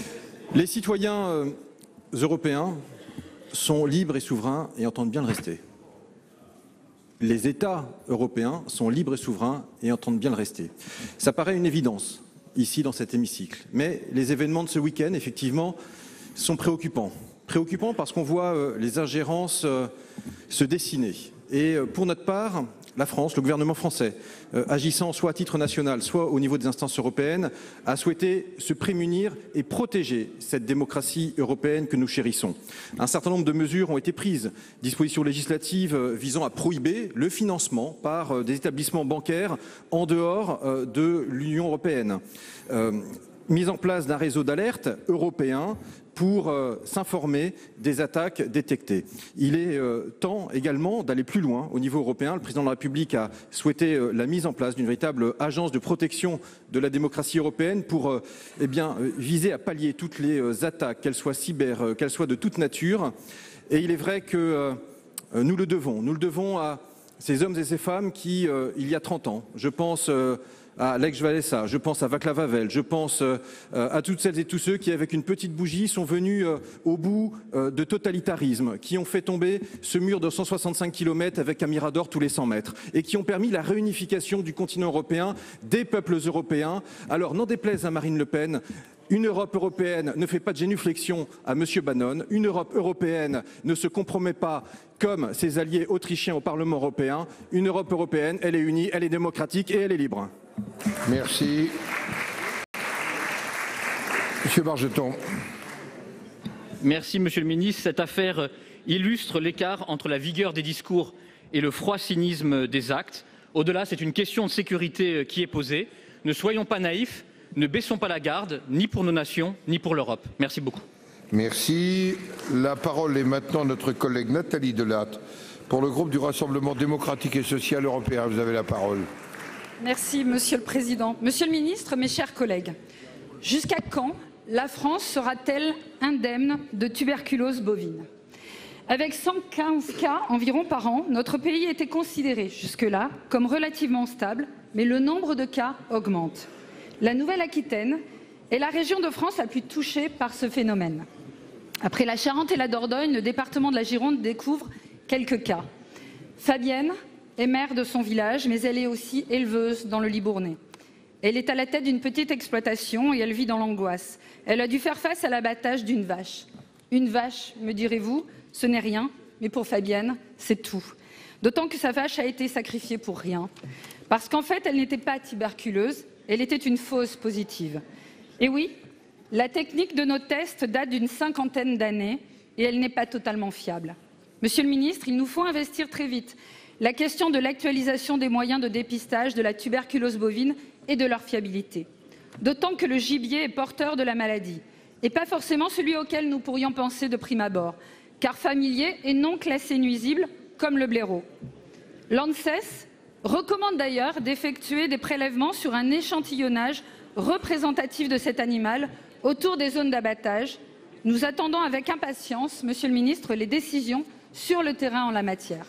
Les citoyens euh, européens sont libres et souverains et entendent bien le rester. Les États européens sont libres et souverains et entendent bien le rester. Ça paraît une évidence ici dans cet hémicycle, mais les événements de ce week-end, effectivement, sont préoccupants. Préoccupants parce qu'on voit euh, les ingérences euh, se dessiner. Et euh, pour notre part, la France, le gouvernement français, euh, agissant soit à titre national, soit au niveau des instances européennes, a souhaité se prémunir et protéger cette démocratie européenne que nous chérissons. Un certain nombre de mesures ont été prises. Dispositions législatives euh, visant à prohiber le financement par euh, des établissements bancaires en dehors euh, de l'Union européenne. Euh, mise en place d'un réseau d'alerte européen pour euh, s'informer des attaques détectées. Il est euh, temps également d'aller plus loin au niveau européen. Le président de la République a souhaité euh, la mise en place d'une véritable agence de protection de la démocratie européenne pour euh, eh bien, euh, viser à pallier toutes les euh, attaques, qu'elles soient cyber, euh, qu'elles soient de toute nature. Et il est vrai que euh, nous le devons. Nous le devons à ces hommes et ces femmes qui, euh, il y a trente ans, je pense euh, à Lech Walesa, je pense à Václav Havel, je pense euh, à toutes celles et tous ceux qui, avec une petite bougie, sont venus euh, au bout euh, de totalitarisme, qui ont fait tomber ce mur de cent soixante-cinq kilomètres avec un mirador tous les cent mètres, et qui ont permis la réunification du continent européen, des peuples européens. Alors, n'en déplaise à Marine Le Pen, une Europe européenne ne fait pas de génuflexion à M. Bannon, une Europe européenne ne se compromet pas comme ses alliés autrichiens au Parlement européen, une Europe européenne, elle est unie, elle est démocratique et elle est libre. Merci. Monsieur Bargeton. Merci, Monsieur le Ministre. Cette affaire illustre l'écart entre la vigueur des discours et le froid cynisme des actes. Au-delà, c'est une question de sécurité qui est posée. Ne soyons pas naïfs, ne baissons pas la garde, ni pour nos nations, ni pour l'Europe. Merci beaucoup. Merci. La parole est maintenant à notre collègue Nathalie Delattre pour le groupe du Rassemblement démocratique et social européen. Vous avez la parole. Merci, Monsieur le Président. Monsieur le Ministre, mes chers collègues, jusqu'à quand la France sera-t-elle indemne de tuberculose bovine? Avec cent quinze cas environ par an, notre pays était considéré jusque-là comme relativement stable, mais le nombre de cas augmente. La Nouvelle-Aquitaine est la région de France la plus touchée par ce phénomène. Après la Charente et la Dordogne, le département de la Gironde découvre quelques cas. Fabienne est maire de son village, mais elle est aussi éleveuse dans le Libournais. Elle est à la tête d'une petite exploitation et elle vit dans l'angoisse. Elle a dû faire face à l'abattage d'une vache. Une vache, me direz-vous, ce n'est rien, mais pour Fabienne, c'est tout. D'autant que sa vache a été sacrifiée pour rien. Parce qu'en fait, elle n'était pas tuberculeuse, elle était une fausse positive. Et oui, la technique de nos tests date d'une cinquantaine d'années et elle n'est pas totalement fiable. Monsieur le ministre, il nous faut investir très vite la question de l'actualisation des moyens de dépistage de la tuberculose bovine et de leur fiabilité. D'autant que le gibier est porteur de la maladie et pas forcément celui auquel nous pourrions penser de prime abord, car familier et non classé nuisible comme le blaireau. L'ANSES recommande d'ailleurs d'effectuer des prélèvements sur un échantillonnage représentatif de cet animal autour des zones d'abattage. Nous attendons avec impatience, Monsieur le ministre, les décisions sur le terrain en la matière.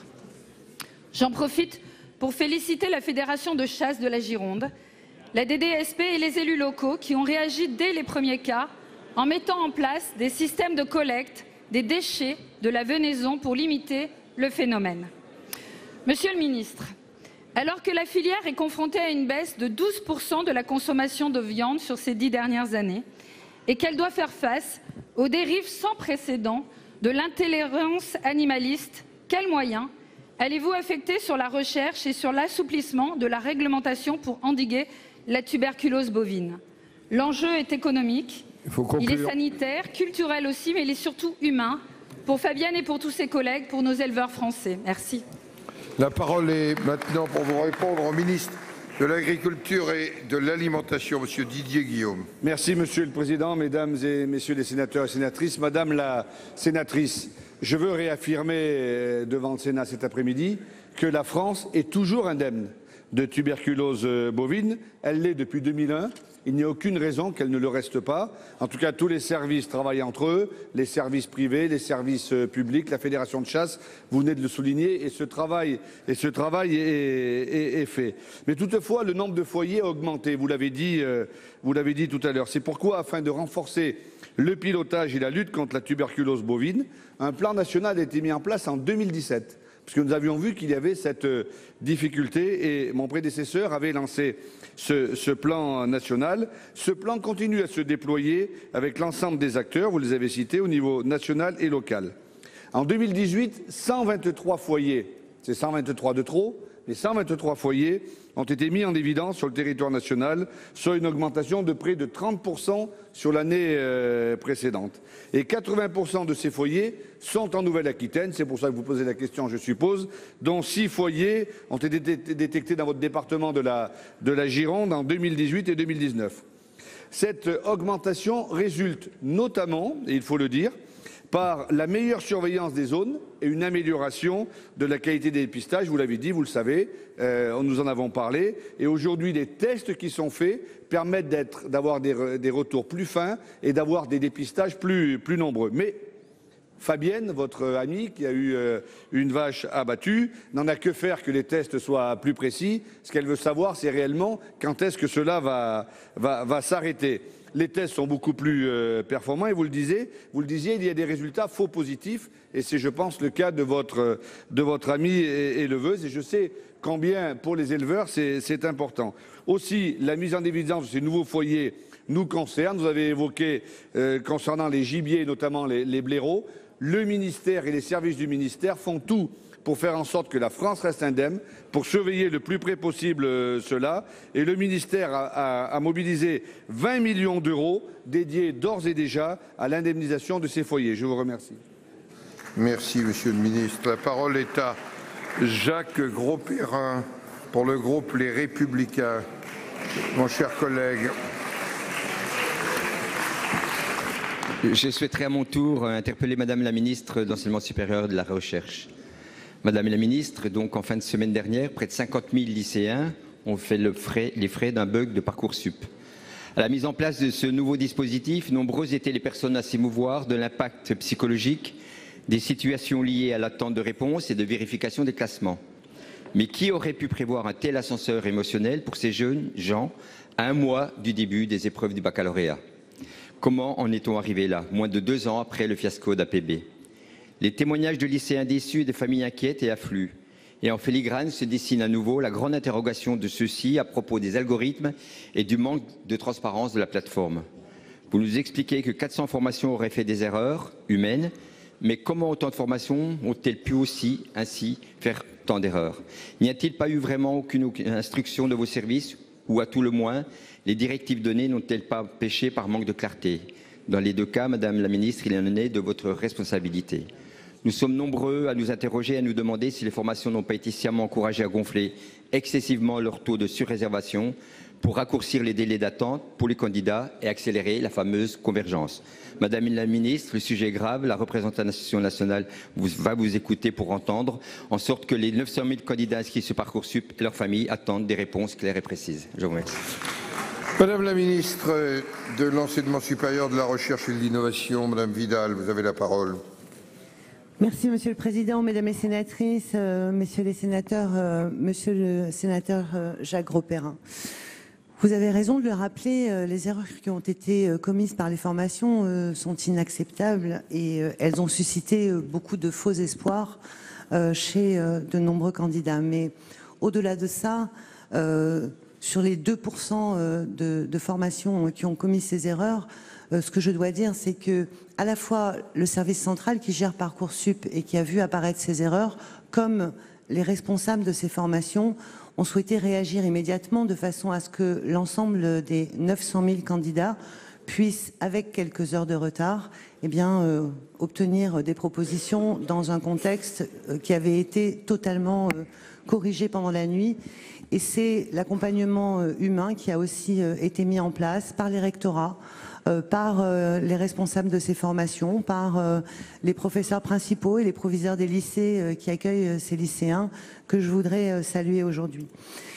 J'en profite pour féliciter la Fédération de chasse de la Gironde, la D D S P et les élus locaux qui ont réagi dès les premiers cas en mettant en place des systèmes de collecte des déchets de la venaison pour limiter le phénomène. Monsieur le ministre, alors que la filière est confrontée à une baisse de douze pour cent de la consommation de viande sur ces dix dernières années et qu'elle doit faire face aux dérives sans précédent de l'intolérance animaliste, quels moyens allez-vous affecter sur la recherche et sur l'assouplissement de la réglementation pour endiguer la tuberculose bovine? L'enjeu est économique, il, faut il est sanitaire, culturel aussi, mais il est surtout humain pour Fabienne et pour tous ses collègues, pour nos éleveurs français. Merci. La parole est maintenant pour vous répondre au ministre de l'Agriculture et de l'Alimentation, Monsieur Didier Guillaume. Merci Monsieur le Président, Mesdames et Messieurs les sénateurs et sénatrices. Madame la sénatrice, je veux réaffirmer devant le Sénat cet après-midi que la France est toujours indemne de tuberculose bovine. Elle l'est depuis deux mille un. Il n'y a aucune raison qu'elle ne le reste pas. En tout cas, tous les services travaillent entre eux, les services privés, les services publics, la Fédération de chasse, vous venez de le souligner, et ce travail, et ce travail est, est, est fait. Mais toutefois, le nombre de foyers a augmenté, vous l'avez dit, euh, vous l'avez dit tout à l'heure. C'est pourquoi, afin de renforcer le pilotage et la lutte contre la tuberculose bovine, un plan national a été mis en place en deux mille dix-sept. Parce que nous avions vu qu'il y avait cette difficulté et mon prédécesseur avait lancé ce, ce plan national. Ce plan continue à se déployer avec l'ensemble des acteurs, vous les avez cités, au niveau national et local. En deux mille dix-huit, cent vingt-trois foyers, c'est cent vingt-trois de trop, mais cent vingt-trois foyers ont été mis en évidence sur le territoire national, soit une augmentation de près de trente pour cent sur l'année euh, précédente. Et quatre-vingts pour cent de ces foyers sont en Nouvelle-Aquitaine, c'est pour ça que vous posez la question, je suppose, dont six foyers ont été détectés dans votre département de la, de la Gironde en deux mille dix-huit et deux mille dix-neuf. Cette augmentation résulte notamment, et il faut le dire, par la meilleure surveillance des zones et une amélioration de la qualité des dépistages. Vous l'avez dit, vous le savez, euh, nous en avons parlé. Et aujourd'hui, les tests qui sont faits permettent d'avoir des, des retours plus fins et d'avoir des dépistages plus, plus nombreux. Mais Fabienne, votre amie qui a eu euh, une vache abattue, n'en a que faire que les tests soient plus précis. Ce qu'elle veut savoir, c'est réellement quand est-ce que cela va, va, va s'arrêter. Les tests sont beaucoup plus euh, performants et vous le disiez, vous le disiez, il y a des résultats faux positifs et c'est, je pense, le cas de votre, de votre amie éleveuse et je sais combien pour les éleveurs c'est important. Aussi, la mise en évidence de ces nouveaux foyers nous concerne. Vous avez évoqué euh, concernant les gibiers, notamment les, les blaireaux, le ministère et les services du ministère font tout pour faire en sorte que la France reste indemne, pour surveiller le plus près possible euh, cela. Et le ministère a, a, a mobilisé vingt millions d'euros dédiés d'ores et déjà à l'indemnisation de ces foyers. Je vous remercie. Merci, Monsieur le Ministre. La parole est à Jacques Grosperrin pour le groupe Les Républicains. Mon cher collègue. Je souhaiterais à mon tour interpeller Madame la Ministre d'Enseignement supérieur et de la Recherche. Madame la Ministre, donc en fin de semaine dernière, près de cinquante mille lycéens ont fait le frais, les frais d'un bug de Parcoursup. À la mise en place de ce nouveau dispositif, nombreuses étaient les personnes à s'émouvoir de l'impact psychologique des situations liées à l'attente de réponse et de vérification des classements. Mais qui aurait pu prévoir un tel ascenseur émotionnel pour ces jeunes gens à un mois du début des épreuves du baccalauréat? Comment en est-on arrivé là, moins de deux ans après le fiasco d'A P B? Les témoignages de lycéens déçus et de familles inquiètes et affluent. Et en filigrane se dessine à nouveau la grande interrogation de ceux-ci à propos des algorithmes et du manque de transparence de la plateforme. Vous nous expliquez que quatre cents formations auraient fait des erreurs humaines, mais comment autant de formations ont-elles pu aussi ainsi faire tant d'erreurs? N'y a-t-il pas eu vraiment aucune instruction de vos services, ou à tout le moins, les directives données n'ont-elles pas péché par manque de clarté? Dans les deux cas, Madame la Ministre, il en est de votre responsabilité. Nous sommes nombreux à nous interroger, à nous demander si les formations n'ont pas été sciemment encouragées à gonfler excessivement leur taux de surréservation pour raccourcir les délais d'attente pour les candidats et accélérer la fameuse convergence. Madame la Ministre, le sujet est grave, la représentation nationale vous, va vous écouter pour entendre, en sorte que les neuf cent mille candidats inscrits sur Parcoursup et leurs familles attendent des réponses claires et précises. Je vous remercie. Madame la Ministre de l'Enseignement supérieur, de la Recherche et de l'Innovation, Madame Vidal, vous avez la parole. Merci Monsieur le Président, Mesdames les sénatrices, euh, Messieurs les sénateurs, euh, Monsieur le sénateur euh, Jacques Grosperrin. Vous avez raison de le rappeler, euh, les erreurs qui ont été euh, commises par les formations euh, sont inacceptables et euh, elles ont suscité euh, beaucoup de faux espoirs euh, chez euh, de nombreux candidats. Mais au-delà de ça, euh, sur les deux pour cent de, de formations qui ont commis ces erreurs, euh, ce que je dois dire, c'est que à la fois le service central qui gère Parcoursup et qui a vu apparaître ces erreurs, comme les responsables de ces formations, ont souhaité réagir immédiatement de façon à ce que l'ensemble des neuf cent mille candidats puissent, avec quelques heures de retard, eh bien, euh, obtenir des propositions dans un contexte euh, qui avait été totalement euh, corrigé pendant la nuit. Et c'est l'accompagnement euh, humain qui a aussi euh, été mis en place par les rectorats, euh, par euh, les responsables de ces formations, par euh, les professeurs principaux et les proviseurs des lycées euh, qui accueillent euh, ces lycéens, que je voudrais euh, saluer aujourd'hui.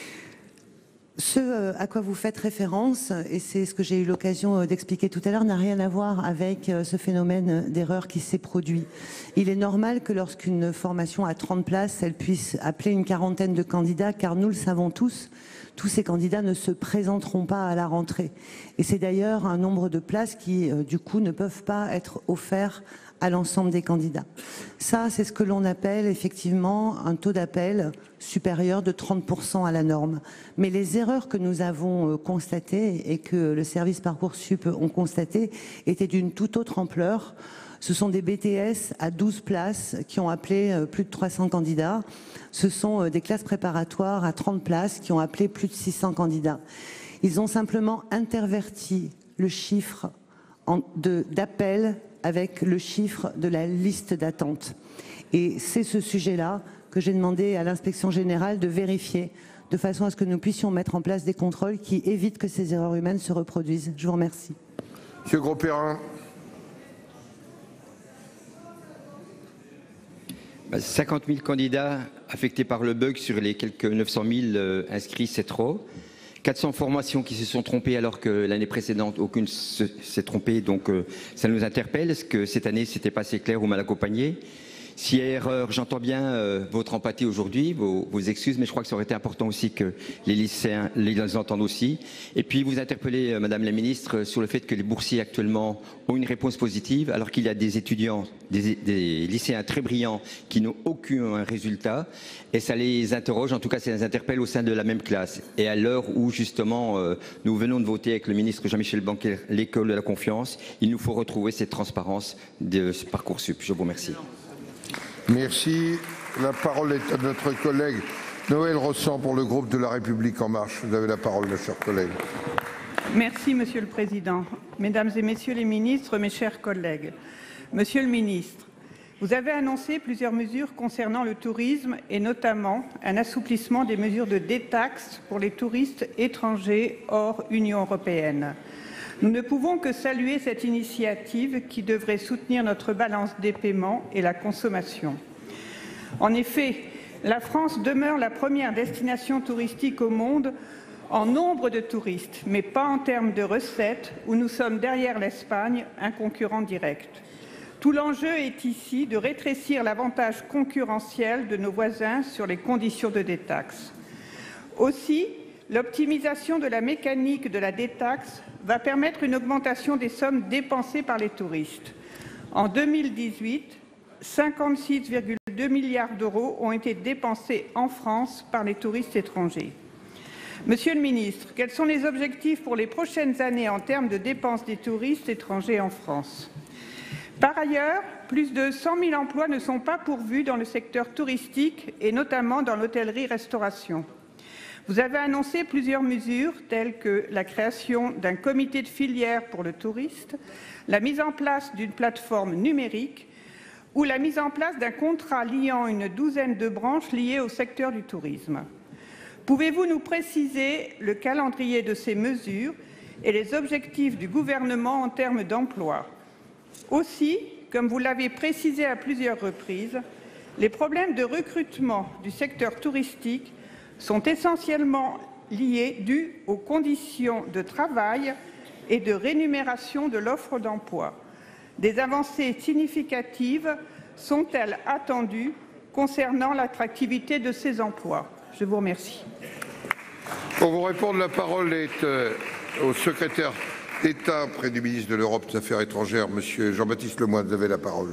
Ce à quoi vous faites référence, et c'est ce que j'ai eu l'occasion d'expliquer tout à l'heure, n'a rien à voir avec ce phénomène d'erreur qui s'est produit. Il est normal que lorsqu'une formation a trente places, elle puisse appeler une quarantaine de candidats, car nous le savons tous, tous ces candidats ne se présenteront pas à la rentrée. Et c'est d'ailleurs un nombre de places qui, du coup, ne peuvent pas être offerts à l'ensemble des candidats. Ça, c'est ce que l'on appelle effectivement un taux d'appel supérieur de trente pour cent à la norme. Mais les erreurs que nous avons constatées et que le service Parcoursup ont constatées étaient d'une toute autre ampleur. Ce sont des B T S à douze places qui ont appelé plus de trois cents candidats. Ce sont des classes préparatoires à trente places qui ont appelé plus de six cents candidats. Ils ont simplement interverti le chiffre d'appels avec le chiffre de la liste d'attente. Et c'est ce sujet-là que j'ai demandé à l'inspection générale de vérifier de façon à ce que nous puissions mettre en place des contrôles qui évitent que ces erreurs humaines se reproduisent. Je vous remercie. Monsieur Grosperrin. cinquante mille candidats affectés par le bug sur les quelques neuf cent mille inscrits, c'est trop. quatre cents formations qui se sont trompées alors que l'année précédente, aucune s'est trompée. Donc euh, ça nous interpelle. Est-ce que cette année, c'était pas assez clair ou mal accompagné? S'il y a erreur, j'entends bien euh, votre empathie aujourd'hui, vos, vos excuses, mais je crois que ça aurait été important aussi que les lycéens les entendent aussi. Et puis vous interpellez, euh, Madame la Ministre, sur le fait que les boursiers actuellement ont une réponse positive, alors qu'il y a des étudiants, des, des lycéens très brillants qui n'ont aucun résultat. Et ça les interroge, en tout cas ça les interpelle au sein de la même classe. Et à l'heure où justement euh, nous venons de voter avec le ministre Jean-Michel Blanquer l'école de la confiance, il nous faut retrouver cette transparence de ce Parcoursup. Je vous remercie. Merci. La parole est à notre collègue Noël Rossan pour le groupe de La République En Marche. Vous avez la parole, mes chers collègues. Merci, Monsieur le Président. Mesdames et Messieurs les ministres, mes chers collègues. Monsieur le ministre, vous avez annoncé plusieurs mesures concernant le tourisme et notamment un assouplissement des mesures de détaxe pour les touristes étrangers hors Union européenne. Nous ne pouvons que saluer cette initiative qui devrait soutenir notre balance des paiements et la consommation. En effet, la France demeure la première destination touristique au monde en nombre de touristes, mais pas en termes de recettes, où nous sommes derrière l'Espagne, un concurrent direct. Tout l'enjeu est ici de rétrécir l'avantage concurrentiel de nos voisins sur les conditions de détaxe. Aussi, l'optimisation de la mécanique de la détaxe va permettre une augmentation des sommes dépensées par les touristes. En deux mille dix-huit, cinquante-six virgule deux milliards d'euros ont été dépensés en France par les touristes étrangers. Monsieur le ministre, quels sont les objectifs pour les prochaines années en termes de dépenses des touristes étrangers en France? Par ailleurs, plus de cent mille emplois ne sont pas pourvus dans le secteur touristique et notamment dans l'hôtellerie-restauration. Vous avez annoncé plusieurs mesures telles que la création d'un comité de filière pour le touriste, la mise en place d'une plateforme numérique ou la mise en place d'un contrat liant une douzaine de branches liées au secteur du tourisme. Pouvez-vous nous préciser le calendrier de ces mesures et les objectifs du gouvernement en termes d'emploi? Aussi, comme vous l'avez précisé à plusieurs reprises, les problèmes de recrutement du secteur touristique sont essentiellement liés dus aux conditions de travail et de rémunération de l'offre d'emploi. Des avancées significatives sont-elles attendues concernant l'attractivité de ces emplois? Je vous remercie. Pour vous répondre, la parole est euh, au secrétaire d'État près du ministre de l'Europe des Affaires étrangères, Monsieur Jean-Baptiste Lemoyne. Vous avez la parole.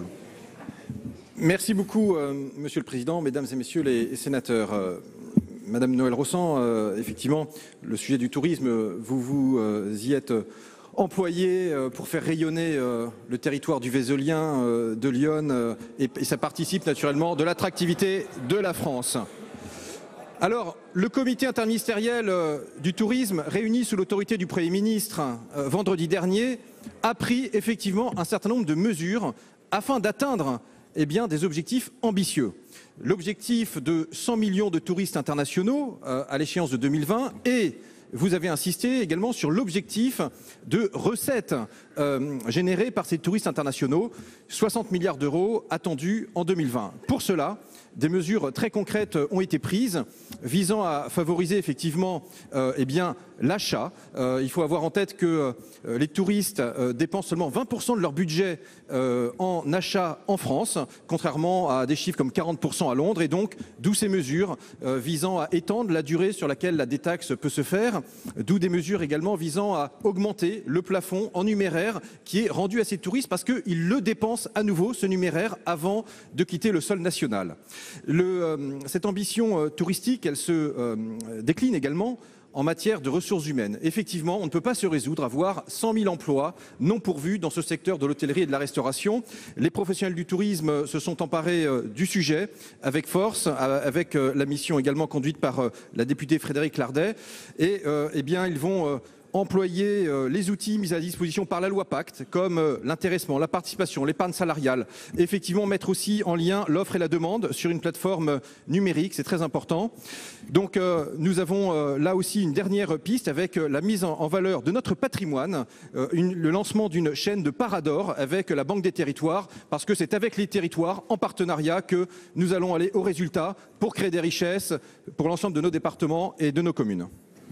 Merci beaucoup, euh, Monsieur le Président, Mesdames et Messieurs les sénateurs. Euh, Madame Noël Rossan, euh, effectivement, le sujet du tourisme, vous vous euh, y êtes employé euh, pour faire rayonner euh, le territoire du Vézelien, euh, de Lyon, euh, et, et ça participe naturellement de l'attractivité de la France. Alors, le comité interministériel euh, du tourisme, réuni sous l'autorité du Premier ministre euh, vendredi dernier, a pris effectivement un certain nombre de mesures afin d'atteindre eh bien, des objectifs ambitieux. L'objectif de cent millions de touristes internationaux euh, à l'échéance de deux mille vingt et vous avez insisté également sur l'objectif de recettes euh, générées par ces touristes internationaux, soixante milliards d'euros attendus en deux mille vingt. Pour cela, des mesures très concrètes ont été prises visant à favoriser effectivement euh, eh bien, l'achat. Euh, il faut avoir en tête que euh, les touristes euh, dépensent seulement vingt pour cent de leur budget euh, en achat en France, contrairement à des chiffres comme quarante pour cent à Londres. Et donc, d'où ces mesures euh, visant à étendre la durée sur laquelle la détaxe peut se faire, d'où des mesures également visant à augmenter le plafond en numéraire qui est rendu à ces touristes parce qu'ils le dépensent à nouveau, ce numéraire, avant de quitter le sol national. Le, euh, cette ambition euh, touristique, elle se euh, décline également en matière de ressources humaines. Effectivement, on ne peut pas se résoudre à voir cent mille emplois non pourvus dans ce secteur de l'hôtellerie et de la restauration. Les professionnels du tourisme se sont emparés euh, du sujet avec force, avec euh, la mission également conduite par euh, la députée Frédérique Lardet. Et euh, eh bien, ils vont euh, employer euh, les outils mis à disposition par la loi Pacte, comme euh, l'intéressement, la participation, l'épargne salariale. Et effectivement, mettre aussi en lien l'offre et la demande sur une plateforme numérique, c'est très important. Donc euh, nous avons euh, là aussi une dernière piste avec euh, la mise en, en valeur de notre patrimoine, euh, une, le lancement d'une chaîne de Parador avec la Banque des Territoires, parce que c'est avec les territoires, en partenariat, que nous allons aller au résultat pour créer des richesses pour l'ensemble de nos départements et de nos communes.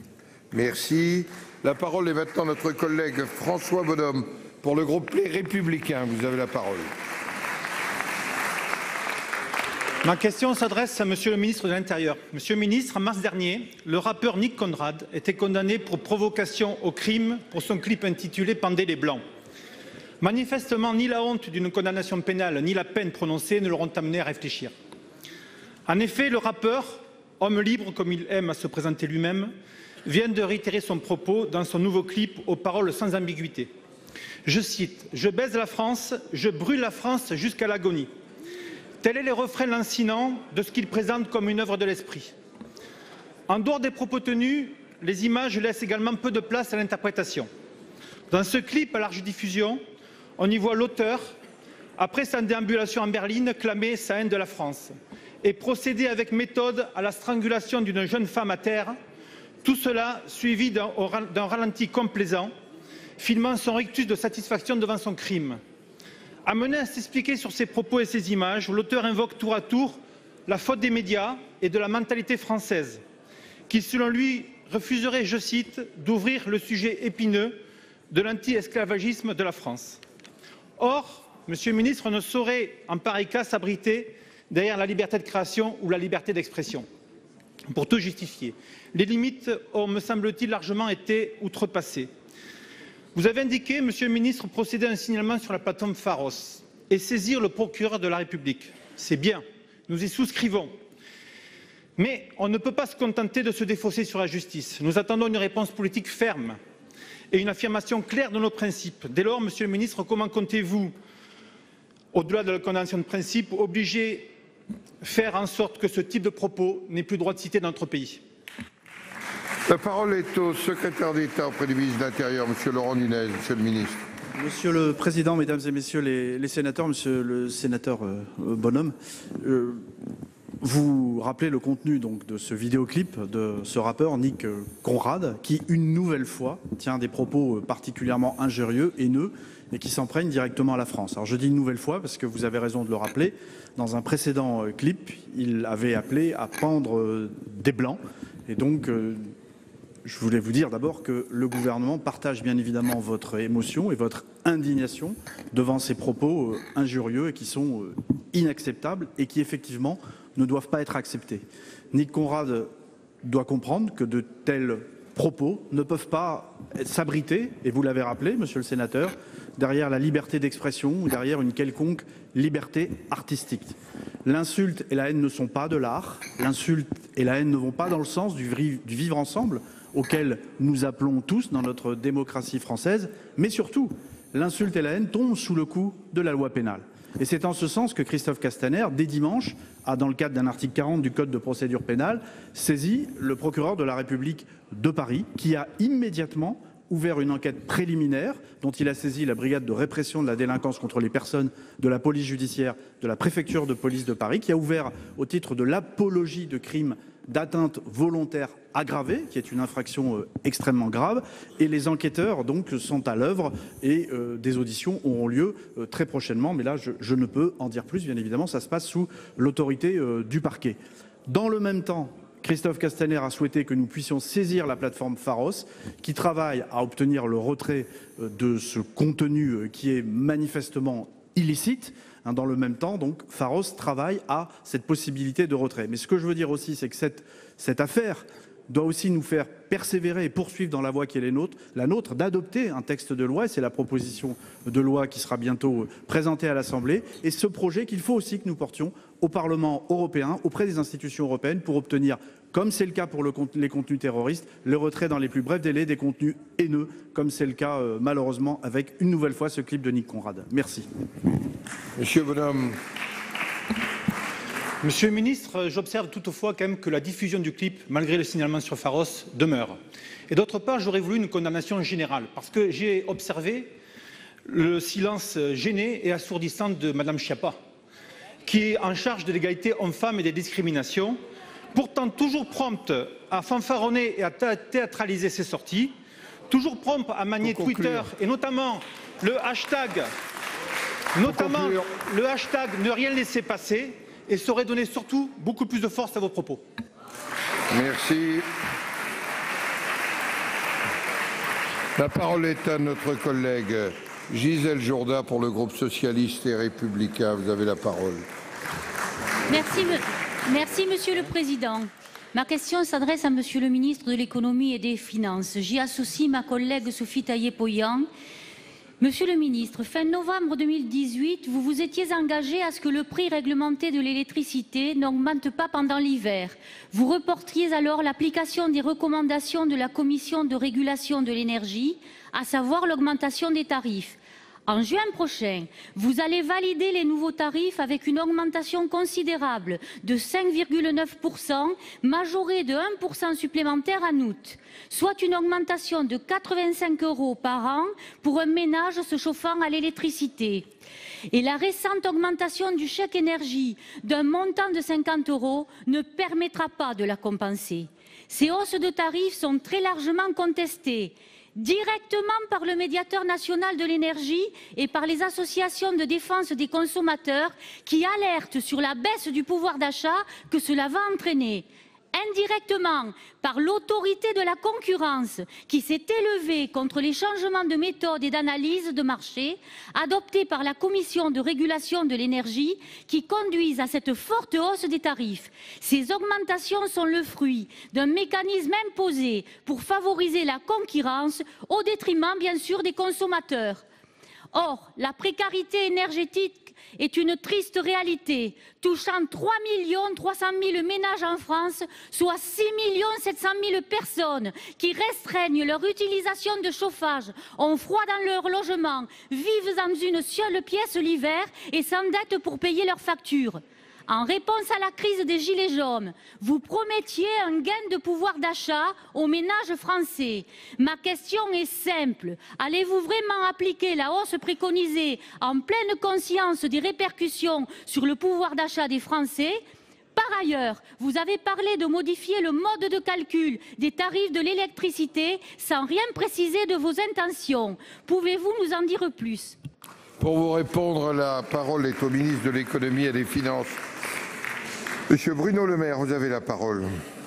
Merci. La parole est maintenant à notre collègue François Bonhomme pour le groupe Les Républicains. Vous avez la parole. Ma question s'adresse à Monsieur le ministre de l'Intérieur. Monsieur le ministre, en mars dernier, le rappeur Nick Conrad était condamné pour provocation au crime pour son clip intitulé « Pendez les Blancs ». Manifestement, ni la honte d'une condamnation pénale, ni la peine prononcée ne l'auront amené à réfléchir. En effet, le rappeur, homme libre comme il aime à se présenter lui-même, vient de réitérer son propos dans son nouveau clip aux paroles sans ambiguïté. Je cite « Je baise la France, je brûle la France jusqu'à l'agonie ». Tel est le refrain lancinant de ce qu'il présente comme une œuvre de l'esprit. En dehors des propos tenus, les images laissent également peu de place à l'interprétation. Dans ce clip à large diffusion, on y voit l'auteur, après sa déambulation en berline, clamer sa haine de la France et procéder avec méthode à la strangulation d'une jeune femme à terre. Tout cela suivi d'un ralenti complaisant, filmant son rictus de satisfaction devant son crime. Amené à s'expliquer sur ses propos et ses images, l'auteur invoque tour à tour la faute des médias et de la mentalité française, qui, selon lui, refuserait, je cite, d'ouvrir le sujet épineux de l'anti-esclavagisme de la France. Or, Monsieur le ministre, ne saurait en pareil cas s'abriter derrière la liberté de création ou la liberté d'expression pour tout justifier. Les limites ont, me semble-t-il, largement été outrepassées. Vous avez indiqué, Monsieur le ministre, procéder à un signalement sur la plateforme Pharos et saisir le procureur de la République. C'est bien, nous y souscrivons. Mais on ne peut pas se contenter de se défausser sur la justice. Nous attendons une réponse politique ferme et une affirmation claire de nos principes. Dès lors, Monsieur le ministre, comment comptez-vous, au-delà de la condamnation de principe, obliger, faire en sorte que ce type de propos n'ait plus droit de citer dans notre pays? La parole est au secrétaire d'État auprès du ministre de l'Intérieur, Monsieur Laurent Nunez. Monsieur le ministre. Monsieur le Président, Mesdames et Messieurs les, les sénateurs, Monsieur le sénateur euh, Bonhomme, euh, vous rappelez le contenu donc, de ce vidéoclip de ce rappeur Nick Conrad qui, une nouvelle fois, tient des propos particulièrement injurieux, haineux et qui s'empruntent directement à la France. Alors je dis une nouvelle fois parce que vous avez raison de le rappeler. Dans un précédent clip, il avait appelé à pendre des Blancs. Et donc, euh, je voulais vous dire d'abord que le gouvernement partage bien évidemment votre émotion et votre indignation devant ces propos injurieux et qui sont inacceptables et qui effectivement ne doivent pas être acceptés. Nick Conrad doit comprendre que de tels propos ne peuvent pas s'abriter, et vous l'avez rappelé, Monsieur le Sénateur, derrière la liberté d'expression ou derrière une quelconque liberté artistique. L'insulte et la haine ne sont pas de l'art, l'insulte et la haine ne vont pas dans le sens du vivre ensemble auquel nous appelons tous dans notre démocratie française, mais surtout, l'insulte et la haine tombent sous le coup de la loi pénale. Et c'est en ce sens que Christophe Castaner, dès dimanche, a, dans le cadre d'un article quarante du Code de procédure pénale, saisi le procureur de la République de Paris, qui a immédiatement ouvert une enquête préliminaire dont il a saisi la brigade de répression de la délinquance contre les personnes de la police judiciaire de la préfecture de police de Paris, qui a ouvert au titre de l'apologie de crimes d'atteinte volontaire aggravée, qui est une infraction euh, extrêmement grave, et les enquêteurs donc sont à l'œuvre et euh, des auditions auront lieu euh, très prochainement, mais là je, je ne peux en dire plus, bien évidemment, ça se passe sous l'autorité euh, du parquet. Dans le même temps, Christophe Castaner a souhaité que nous puissions saisir la plateforme Pharos, qui travaille à obtenir le retrait euh, de ce contenu euh, qui est manifestement illicite. Dans le même temps, donc, Pharos travaille à cette possibilité de retrait. Mais ce que je veux dire aussi, c'est que cette, cette affaire doit aussi nous faire persévérer et poursuivre dans la voie qui est la nôtre, la nôtre d'adopter un texte de loi, et c'est la proposition de loi qui sera bientôt présentée à l'Assemblée, et ce projet qu'il faut aussi que nous portions au Parlement européen, auprès des institutions européennes, pour obtenir, comme c'est le cas pour le, les contenus terroristes, le retrait dans les plus brefs délais des contenus haineux, comme c'est le cas euh, malheureusement avec une nouvelle fois ce clip de Nick Conrad. Merci. Monsieur Bonhomme. Monsieur le ministre, j'observe toutefois quand même que la diffusion du clip, malgré le signalement sur Pharos, demeure. Et d'autre part, j'aurais voulu une condamnation générale, parce que j'ai observé le silence gêné et assourdissant de Madame Schiappa, qui est en charge de l'égalité hommes-femmes et des discriminations, pourtant toujours prompte à fanfaronner et à théâtraliser ses sorties, toujours prompte à manier Twitter et notamment le hashtag, notamment le hashtag ne rien laisser passer, et saurait donner surtout beaucoup plus de force à vos propos. Merci. La parole est à notre collègue Gisèle Jourda pour le groupe socialiste et républicain. Vous avez la parole. Merci, merci Monsieur le Président. Ma question s'adresse à Monsieur le ministre de l'Économie et des Finances. J'y associe ma collègue Sophie Taillé-Polian. Monsieur le ministre, fin novembre deux mille dix-huit, vous vous étiez engagé à ce que le prix réglementé de l'électricité n'augmente pas pendant l'hiver. Vous reportiez alors l'application des recommandations de la Commission de régulation de l'énergie, à savoir l'augmentation des tarifs. En juin prochain, vous allez valider les nouveaux tarifs avec une augmentation considérable de cinq virgule neuf pour cent, majorée de un pour cent supplémentaire en août, soit une augmentation de quatre-vingt-cinq euros par an pour un ménage se chauffant à l'électricité. Et la récente augmentation du chèque énergie d'un montant de cinquante euros ne permettra pas de la compenser. Ces hausses de tarifs sont très largement contestées, directement par le médiateur national de l'énergie et par les associations de défense des consommateurs qui alertent sur la baisse du pouvoir d'achat que cela va entraîner. indirectement par l'autorité de la concurrence qui s'est élevée contre les changements de méthode et d'analyse de marché adoptés par la Commission de régulation de l'énergie qui conduisent à cette forte hausse des tarifs. Ces augmentations sont le fruit d'un mécanisme imposé pour favoriser la concurrence au détriment bien sûr des consommateurs. Or, la précarité énergétique est une triste réalité, touchant trois millions trois cent mille ménages en France, soit six millions sept cent mille personnes qui restreignent leur utilisation de chauffage, ont froid dans leur logement, vivent dans une seule pièce l'hiver et s'endettent pour payer leurs factures. En réponse à la crise des Gilets jaunes, vous promettiez un gain de pouvoir d'achat aux ménages français. Ma question est simple. Allez-vous vraiment appliquer la hausse préconisée en pleine conscience des répercussions sur le pouvoir d'achat des Français ? Par ailleurs, vous avez parlé de modifier le mode de calcul des tarifs de l'électricité sans rien préciser de vos intentions. Pouvez-vous nous en dire plus ? Pour vous répondre, la parole est au ministre de l'économie et des finances. Monsieur Bruno Le Maire, vous avez la parole.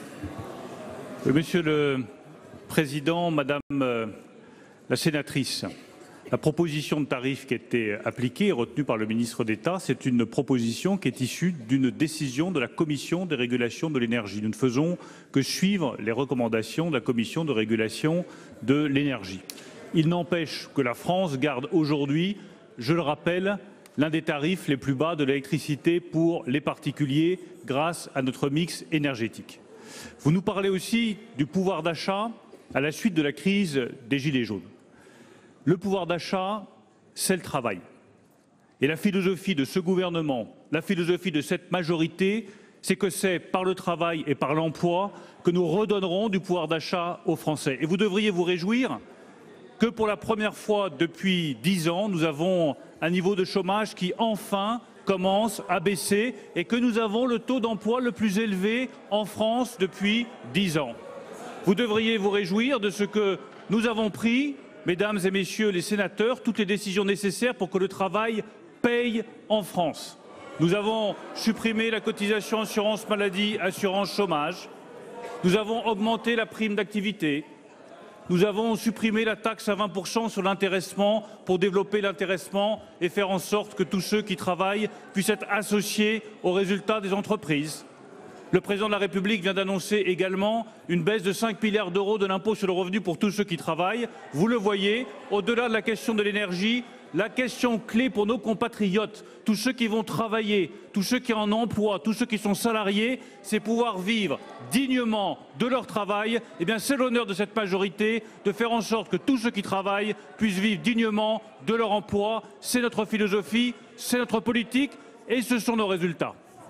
Monsieur le Président, Madame la sénatrice, la proposition de tarif qui a été appliquée et retenue par le ministre d'État, c'est une proposition qui est issue d'une décision de la Commission de régulation de l'énergie. Nous ne faisons que suivre les recommandations de la Commission de régulation de l'énergie. Il n'empêche que la France garde aujourd'hui, je le rappelle, l'un des tarifs les plus bas de l'électricité pour les particuliers grâce à notre mix énergétique. Vous nous parlez aussi du pouvoir d'achat à la suite de la crise des Gilets jaunes. Le pouvoir d'achat, c'est le travail. Et la philosophie de ce gouvernement, la philosophie de cette majorité, c'est que c'est par le travail et par l'emploi que nous redonnerons du pouvoir d'achat aux Français. Et vous devriez vous réjouir que pour la première fois depuis dix ans, nous avons un niveau de chômage qui enfin commence à baisser et que nous avons le taux d'emploi le plus élevé en France depuis dix ans. Vous devriez vous réjouir de ce que nous avons pris, mesdames et messieurs les sénateurs, toutes les décisions nécessaires pour que le travail paye en France. Nous avons supprimé la cotisation assurance maladie, assurance chômage. Nous avons augmenté la prime d'activité. Nous avons supprimé la taxe à vingt pour cent sur l'intéressement pour développer l'intéressement et faire en sorte que tous ceux qui travaillent puissent être associés aux résultats des entreprises. Le président de la République vient d'annoncer également une baisse de cinq milliards d'euros de l'impôt sur le revenu pour tous ceux qui travaillent. Vous le voyez, au-delà de la question de l'énergie, la question clé pour nos compatriotes, tous ceux qui vont travailler, tous ceux qui en emploi, tous ceux qui sont salariés, c'est pouvoir vivre dignement de leur travail. Eh bien, c'est l'honneur de cette majorité de faire en sorte que tous ceux qui travaillent puissent vivre dignement de leur emploi. C'est notre philosophie, c'est notre politique et ce sont nos résultats.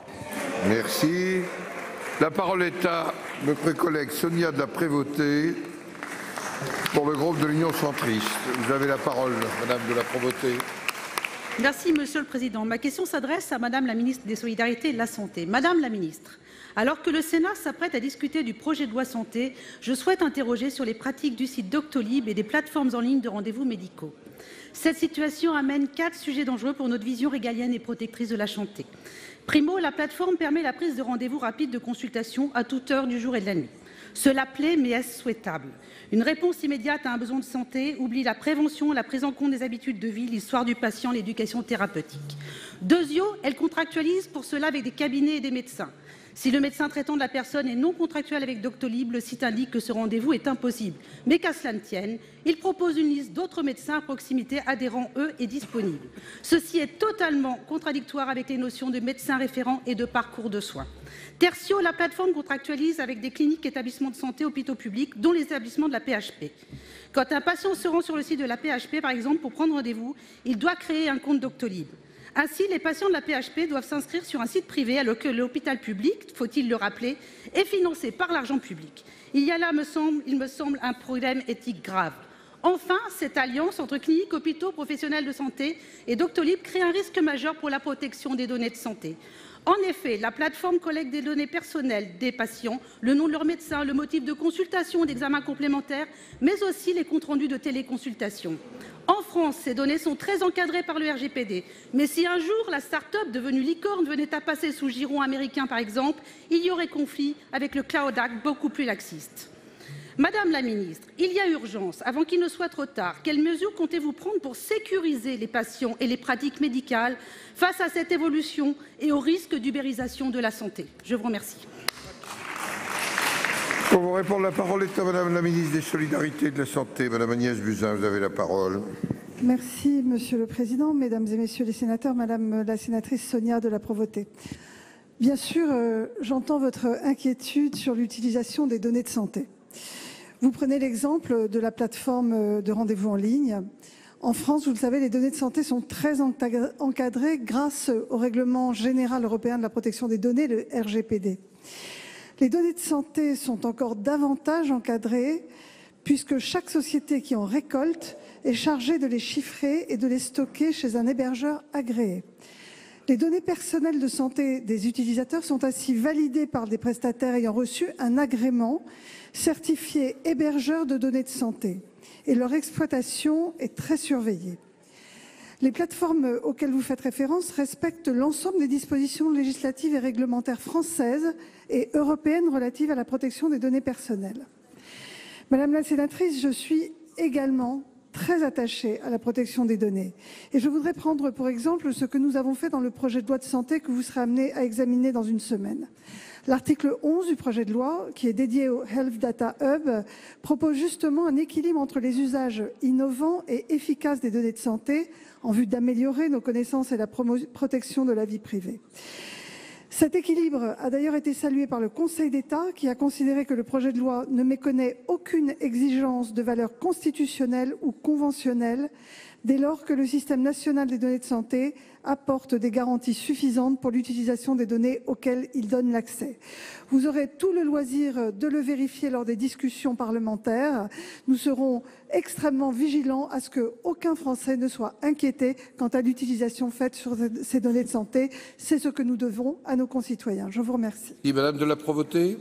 Merci. La parole est à notre collègue Sonia de la Prévôté pour le groupe de l'Union centriste. Vous avez la parole, Madame de la Prévôté. Merci, Monsieur le Président. Ma question s'adresse à Madame la ministre des Solidarités et de la Santé. Madame la ministre, alors que le Sénat s'apprête à discuter du projet de loi santé, je souhaite interroger sur les pratiques du site Doctolib et des plateformes en ligne de rendez-vous médicaux. Cette situation amène quatre sujets dangereux pour notre vision régalienne et protectrice de la santé. Primo, la plateforme permet la prise de rendez-vous rapide de consultation à toute heure du jour et de la nuit. Cela plaît, mais est-ce souhaitable? Une réponse immédiate à un besoin de santé oublie la prévention, la prise en compte des habitudes de vie, l'histoire du patient, l'éducation thérapeutique. Deuxièmement, elle contractualise pour cela avec des cabinets et des médecins. Si le médecin traitant de la personne est non contractuel avec Doctolib, le site indique que ce rendez-vous est impossible. Mais qu'à cela ne tienne, il propose une liste d'autres médecins à proximité adhérents, eux, et disponibles. Ceci est totalement contradictoire avec les notions de médecin référent et de parcours de soins. Tertio, la plateforme contractualise avec des cliniques, établissements de santé, hôpitaux publics, dont les établissements de la P H P. Quand un patient se rend sur le site de la P H P, par exemple, pour prendre rendez-vous, il doit créer un compte Doctolib. Ainsi, les patients de la P H P doivent s'inscrire sur un site privé alors que l'hôpital public, faut-il le rappeler, est financé par l'argent public. Il y a là, me semble, il me semble, un problème éthique grave. Enfin, cette alliance entre cliniques, hôpitaux, professionnels de santé et Doctolib crée un risque majeur pour la protection des données de santé. En effet, la plateforme collecte des données personnelles des patients, le nom de leur médecin, le motif de consultation ou d'examen complémentaire, mais aussi les comptes rendus de téléconsultation. En France, ces données sont très encadrées par le R G P D. Mais si un jour la start-up devenue licorne venait à passer sous giron américain, par exemple, il y aurait conflit avec le Cloud Act beaucoup plus laxiste. Madame la ministre, il y a urgence. Avant qu'il ne soit trop tard, quelles mesures comptez-vous prendre pour sécuriser les patients et les pratiques médicales face à cette évolution et au risque d'ubérisation de la santé? Je vous remercie. Pour vous répondre, la parole est à Madame la ministre des Solidarités et de la Santé. Madame Agnès Buzyn, vous avez la parole. Merci, Monsieur le Président, Mesdames et Messieurs les sénateurs, Madame la sénatrice Sonia de la Provôté. Bien sûr, euh, j'entends votre inquiétude sur l'utilisation des données de santé. Vous prenez l'exemple de la plateforme de rendez-vous en ligne. En France, vous le savez, les données de santé sont très encadrées grâce au règlement général européen de la protection des données, le R G P D. Les données de santé sont encore davantage encadrées puisque chaque société qui en récolte est chargée de les chiffrer et de les stocker chez un hébergeur agréé. Les données personnelles de santé des utilisateurs sont ainsi validées par des prestataires ayant reçu un agrément certifié hébergeur de données de santé et leur exploitation est très surveillée. Les plateformes auxquelles vous faites référence respectent l'ensemble des dispositions législatives et réglementaires françaises et européennes relatives à la protection des données personnelles. Madame la sénatrice, je suis également très attachée à la protection des données. Et je voudrais prendre pour exemple ce que nous avons fait dans le projet de loi de santé que vous serez amené à examiner dans une semaine. L'article onze du projet de loi, qui est dédié au Health Data Hub, propose justement un équilibre entre les usages innovants et efficaces des données de santé en vue d'améliorer nos connaissances et la protection de la vie privée. Cet équilibre a d'ailleurs été salué par le Conseil d'État qui a considéré que le projet de loi ne méconnaît aucune exigence de valeur constitutionnelle ou conventionnelle dès lors que le système national des données de santé apporte des garanties suffisantes pour l'utilisation des données auxquelles il donne l'accès. Vous aurez tout le loisir de le vérifier lors des discussions parlementaires. Nous serons extrêmement vigilants à ce qu'aucun Français ne soit inquiété quant à l'utilisation faite sur ces données de santé. C'est ce que nous devons à nos concitoyens. Je vous remercie. Et Madame de la Provôté.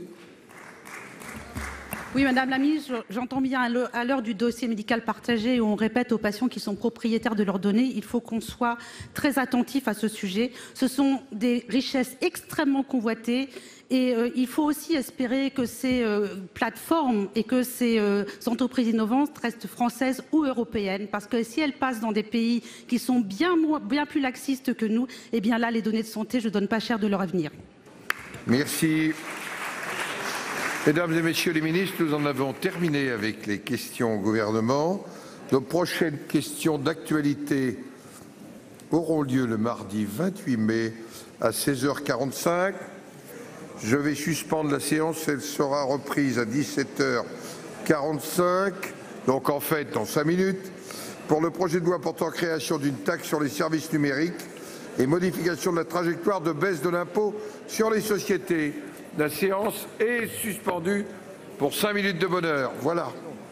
Oui, Madame la ministre, j'entends bien à l'heure du dossier médical partagé où on répète aux patients qui sont propriétaires de leurs données, il faut qu'on soit très attentif à ce sujet. Ce sont des richesses extrêmement convoitées et euh, il faut aussi espérer que ces euh, plateformes et que ces euh, entreprises innovantes restent françaises ou européennes parce que si elles passent dans des pays qui sont bien, bien plus laxistes que nous, eh bien là, les données de santé, je ne donne pas cher de leur avenir. Merci. Mesdames et Messieurs les ministres, nous en avons terminé avec les questions au gouvernement. Nos prochaines questions d'actualité auront lieu le mardi vingt-huit mai à seize heures quarante-cinq. Je vais suspendre la séance, elle sera reprise à dix-sept heures quarante-cinq, donc en fait dans cinq minutes, pour le projet de loi portant création d'une taxe sur les services numériques et modification de la trajectoire de baisse de l'impôt sur les sociétés. La séance est suspendue pour cinq minutes de bonheur. Voilà.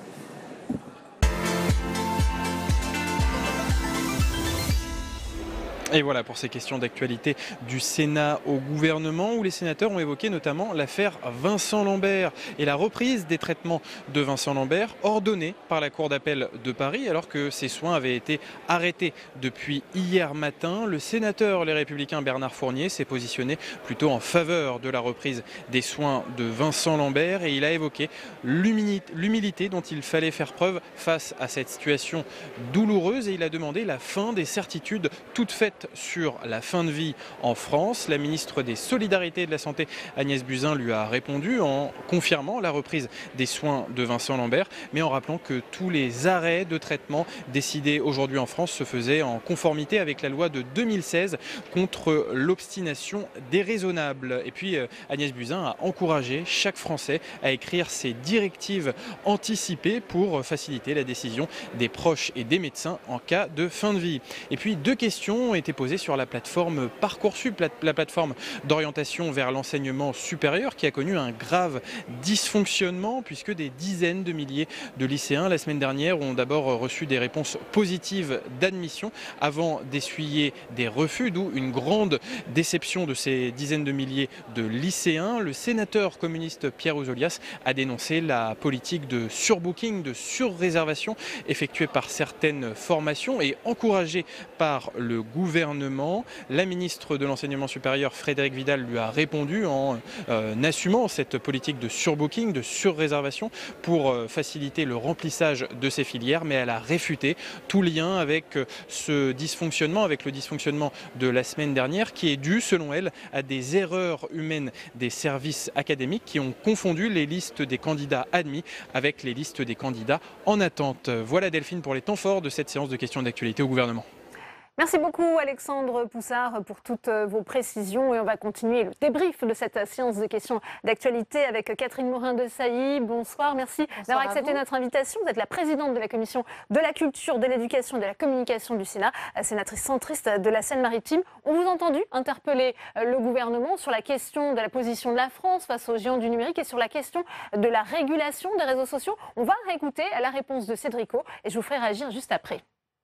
Et voilà pour ces questions d'actualité du Sénat au gouvernement où les sénateurs ont évoqué notamment l'affaire Vincent Lambert et la reprise des traitements de Vincent Lambert ordonnés par la Cour d'appel de Paris alors que ses soins avaient été arrêtés depuis hier matin. Le sénateur Les Républicains Bernard Fournier s'est positionné plutôt en faveur de la reprise des soins de Vincent Lambert et il a évoqué l'humilité dont il fallait faire preuve face à cette situation douloureuse et il a demandé la fin des certitudes toutes faites sur la fin de vie en France. La ministre des Solidarités et de la Santé, Agnès Buzyn, lui a répondu en confirmant la reprise des soins de Vincent Lambert, mais en rappelant que tous les arrêts de traitement décidés aujourd'hui en France se faisaient en conformité avec la loi de deux mille seize contre l'obstination déraisonnable. Et puis Agnès Buzyn a encouragé chaque Français à écrire ses directives anticipées pour faciliter la décision des proches et des médecins en cas de fin de vie. Et puis deux questions ont été été posées sur la plateforme Parcoursup, la, la plateforme d'orientation vers l'enseignement supérieur qui a connu un grave dysfonctionnement puisque des dizaines de milliers de lycéens la semaine dernière ont d'abord reçu des réponses positives d'admission avant d'essuyer des refus, d'où une grande déception de ces dizaines de milliers de lycéens. Le sénateur communiste Pierre Ouzoulias a dénoncé la politique de surbooking, de surréservation effectuée par certaines formations et encouragée par le gouvernement. La ministre de l'Enseignement supérieur, Frédérique Vidal, lui a répondu en euh, assumant cette politique de surbooking, de surréservation pour euh, faciliter le remplissage de ces filières, mais elle a réfuté tout lien avec euh, ce dysfonctionnement, avec le dysfonctionnement de la semaine dernière qui est dû, selon elle, à des erreurs humaines des services académiques qui ont confondu les listes des candidats admis avec les listes des candidats en attente. Voilà Delphine pour les temps forts de cette séance de questions d'actualité au gouvernement. Merci beaucoup Alexandre Poussard pour toutes vos précisions et on va continuer le débrief de cette séance de questions d'actualité avec Catherine Morin-Desailly. Bonsoir, merci d'avoir accepté notre invitation. Vous êtes la présidente de la commission de la culture, de l'éducation et de la communication du Sénat, sénatrice centriste de la Seine-Maritime. On vous a entendu interpeller le gouvernement sur la question de la position de la France face aux géants du numérique et sur la question de la régulation des réseaux sociaux. On va réécouter la réponse de Cédrico et je vous ferai réagir juste après.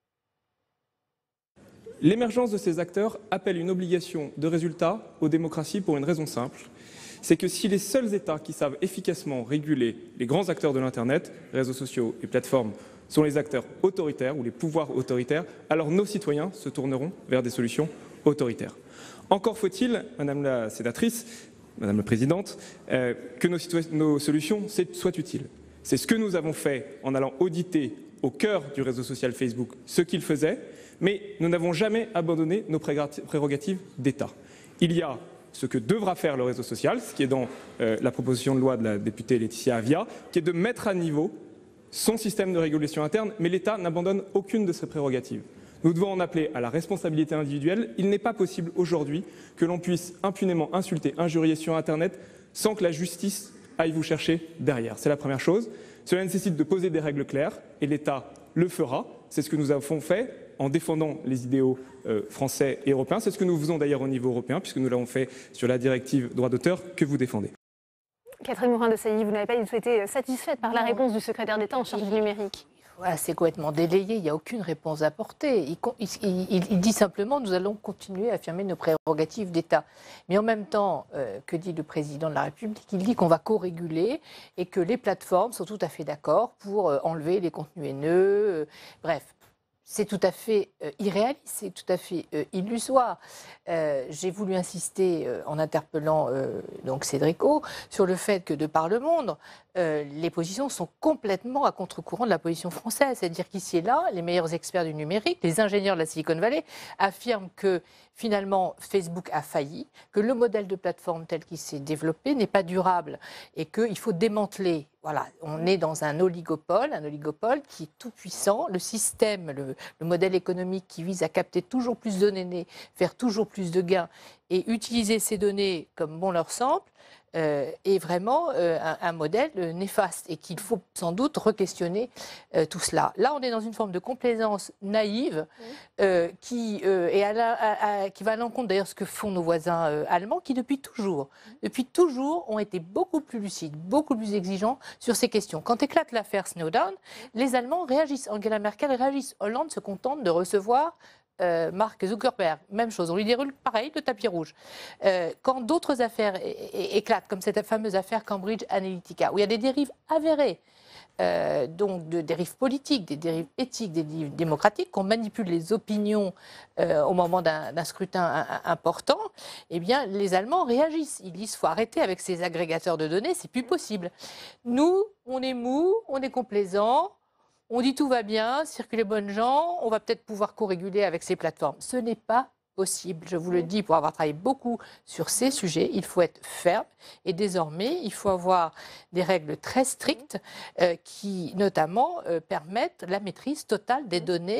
L'émergence de ces acteurs appelle une obligation de résultat aux démocraties pour une raison simple. C'est que si les seuls États qui savent efficacement réguler les grands acteurs de l'Internet, réseaux sociaux et plateformes, sont les acteurs autoritaires ou les pouvoirs autoritaires, alors nos citoyens se tourneront vers des solutions autoritaires. Encore faut-il, Madame la sénatrice, Madame la Présidente, euh, que nos, nos solutions soient utiles. C'est ce que nous avons fait en allant auditer au cœur du réseau social Facebook ce qu'il faisait, mais nous n'avons jamais abandonné nos prérogatives d'État. Il y a ce que devra faire le réseau social, ce qui est dans euh, la proposition de loi de la députée Laetitia Avia, qui est de mettre à niveau son système de régulation interne, mais l'État n'abandonne aucune de ses prérogatives. Nous devons en appeler à la responsabilité individuelle. Il n'est pas possible aujourd'hui que l'on puisse impunément insulter, injurier sur Internet sans que la justice aille vous chercher derrière. C'est la première chose. Cela nécessite de poser des règles claires et l'État le fera. C'est ce que nous avons fait en défendant les idéaux euh, français et européens. C'est ce que nous faisons d'ailleurs au niveau européen, puisque nous l'avons fait sur la directive droit d'auteur que vous défendez. Catherine Morin-Desailly, vous n'avez pas été satisfaite par la réponse du secrétaire d'État en charge du numérique? Voilà, c'est complètement délayé, il n'y a aucune réponse apportée. Il, il, il, il dit simplement nous allons continuer à affirmer nos prérogatives d'État. Mais en même temps, euh, que dit le président de la République? Il dit qu'on va co-réguler et que les plateformes sont tout à fait d'accord pour euh, enlever les contenus haineux. Euh, bref. C'est tout à fait euh, irréaliste, c'est tout à fait euh, illusoire. Euh, J'ai voulu insister euh, en interpellant euh, donc Cédrico sur le fait que de par le monde, euh, les positions sont complètement à contre-courant de la position française. C'est-à-dire qu'ici et là, les meilleurs experts du numérique, les ingénieurs de la Silicon Valley, affirment que finalement Facebook a failli, que le modèle de plateforme tel qu'il s'est développé n'est pas durable et qu'il faut démanteler. Voilà, on est dans un oligopole, un oligopole qui est tout puissant. Le système, le, le modèle économique qui vise à capter toujours plus de données, faire toujours plus de gains et utiliser ces données comme bon leur semble, euh, est vraiment euh, un, un modèle euh, néfaste et qu'il faut sans doute re-questionner euh, tout cela. Là, on est dans une forme de complaisance naïve euh, qui, euh, est à la, à, à, qui va à l'encontre d'ailleurs de ce que font nos voisins euh, allemands qui depuis toujours, depuis toujours ont été beaucoup plus lucides, beaucoup plus exigeants sur ces questions. Quand éclate l'affaire Snowden, les Allemands réagissent. Angela Merkel réagisse. Hollande se contente de recevoir Euh, Mark Zuckerberg, même chose, on lui déroule pareil le tapis rouge. Euh, quand d'autres affaires éclatent, comme cette fameuse affaire Cambridge Analytica, où il y a des dérives avérées, euh, donc de dérives politiques, des dérives éthiques, des dérives démocratiques, qu'on manipule les opinions euh, au moment d'un scrutin un, un, important, eh bien les Allemands réagissent. Ils disent qu'il faut arrêter avec ces agrégateurs de données, c'est plus possible. Nous, on est mou, on est complaisant. On dit tout va bien, circulez bonnes gens, on va peut-être pouvoir co-réguler avec ces plateformes. Ce n'est pas possible, je vous le dis, pour avoir travaillé beaucoup sur ces sujets, il faut être ferme et désormais, il faut avoir des règles très strictes euh, qui, notamment, euh, permettent la maîtrise totale des données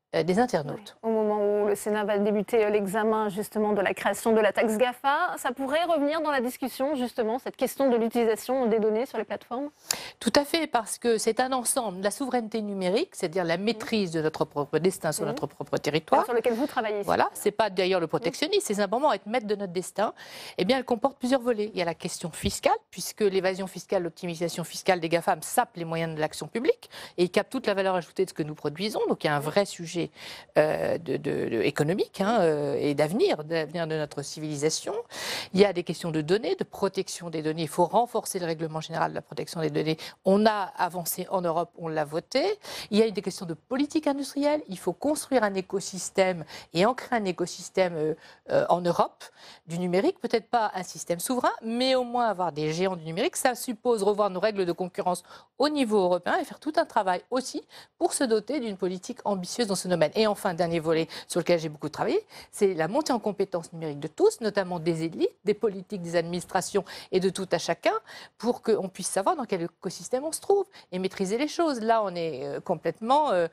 des internautes. Au moment où le Sénat va débuter l'examen justement de la création de la taxe GAFA, ça pourrait revenir dans la discussion justement, cette question de l'utilisation des données sur les plateformes? Tout à fait, parce que c'est un ensemble, la souveraineté numérique, c'est-à-dire la maîtrise de notre propre destin sur mmh. notre propre territoire. Sur lequel vous travaillez ici. Voilà, c'est pas d'ailleurs le protectionnisme, c'est simplement être maître de notre destin. Eh bien, elle comporte plusieurs volets. Il y a la question fiscale, puisque l'évasion fiscale, l'optimisation fiscale des GAFAM sapent les moyens de l'action publique et ils captent toute la valeur ajoutée de ce que nous produisons. Donc, il y a un vrai sujet Euh, de, de, de, économique hein, euh, et d'avenir, d'avenir de notre civilisation. Il y a des questions de données, de protection des données. Il faut renforcer le règlement général de la protection des données. On a avancé en Europe, on l'a voté. Il y a des questions de politique industrielle. Il faut construire un écosystème et ancrer un écosystème euh, euh, en Europe du numérique. Peut-être pas un système souverain, mais au moins avoir des géants du numérique. Ça suppose revoir nos règles de concurrence au niveau européen et faire tout un travail aussi pour se doter d'une politique ambitieuse dans ce domaine. Et enfin, dernier volet sur lequel j'ai beaucoup travaillé, c'est la montée en compétences numériques de tous, notamment des élites, des politiques, des administrations et de tout à chacun, pour qu'on puisse savoir dans quel écosystème on se trouve et maîtriser les choses. Là, on est complètement euh,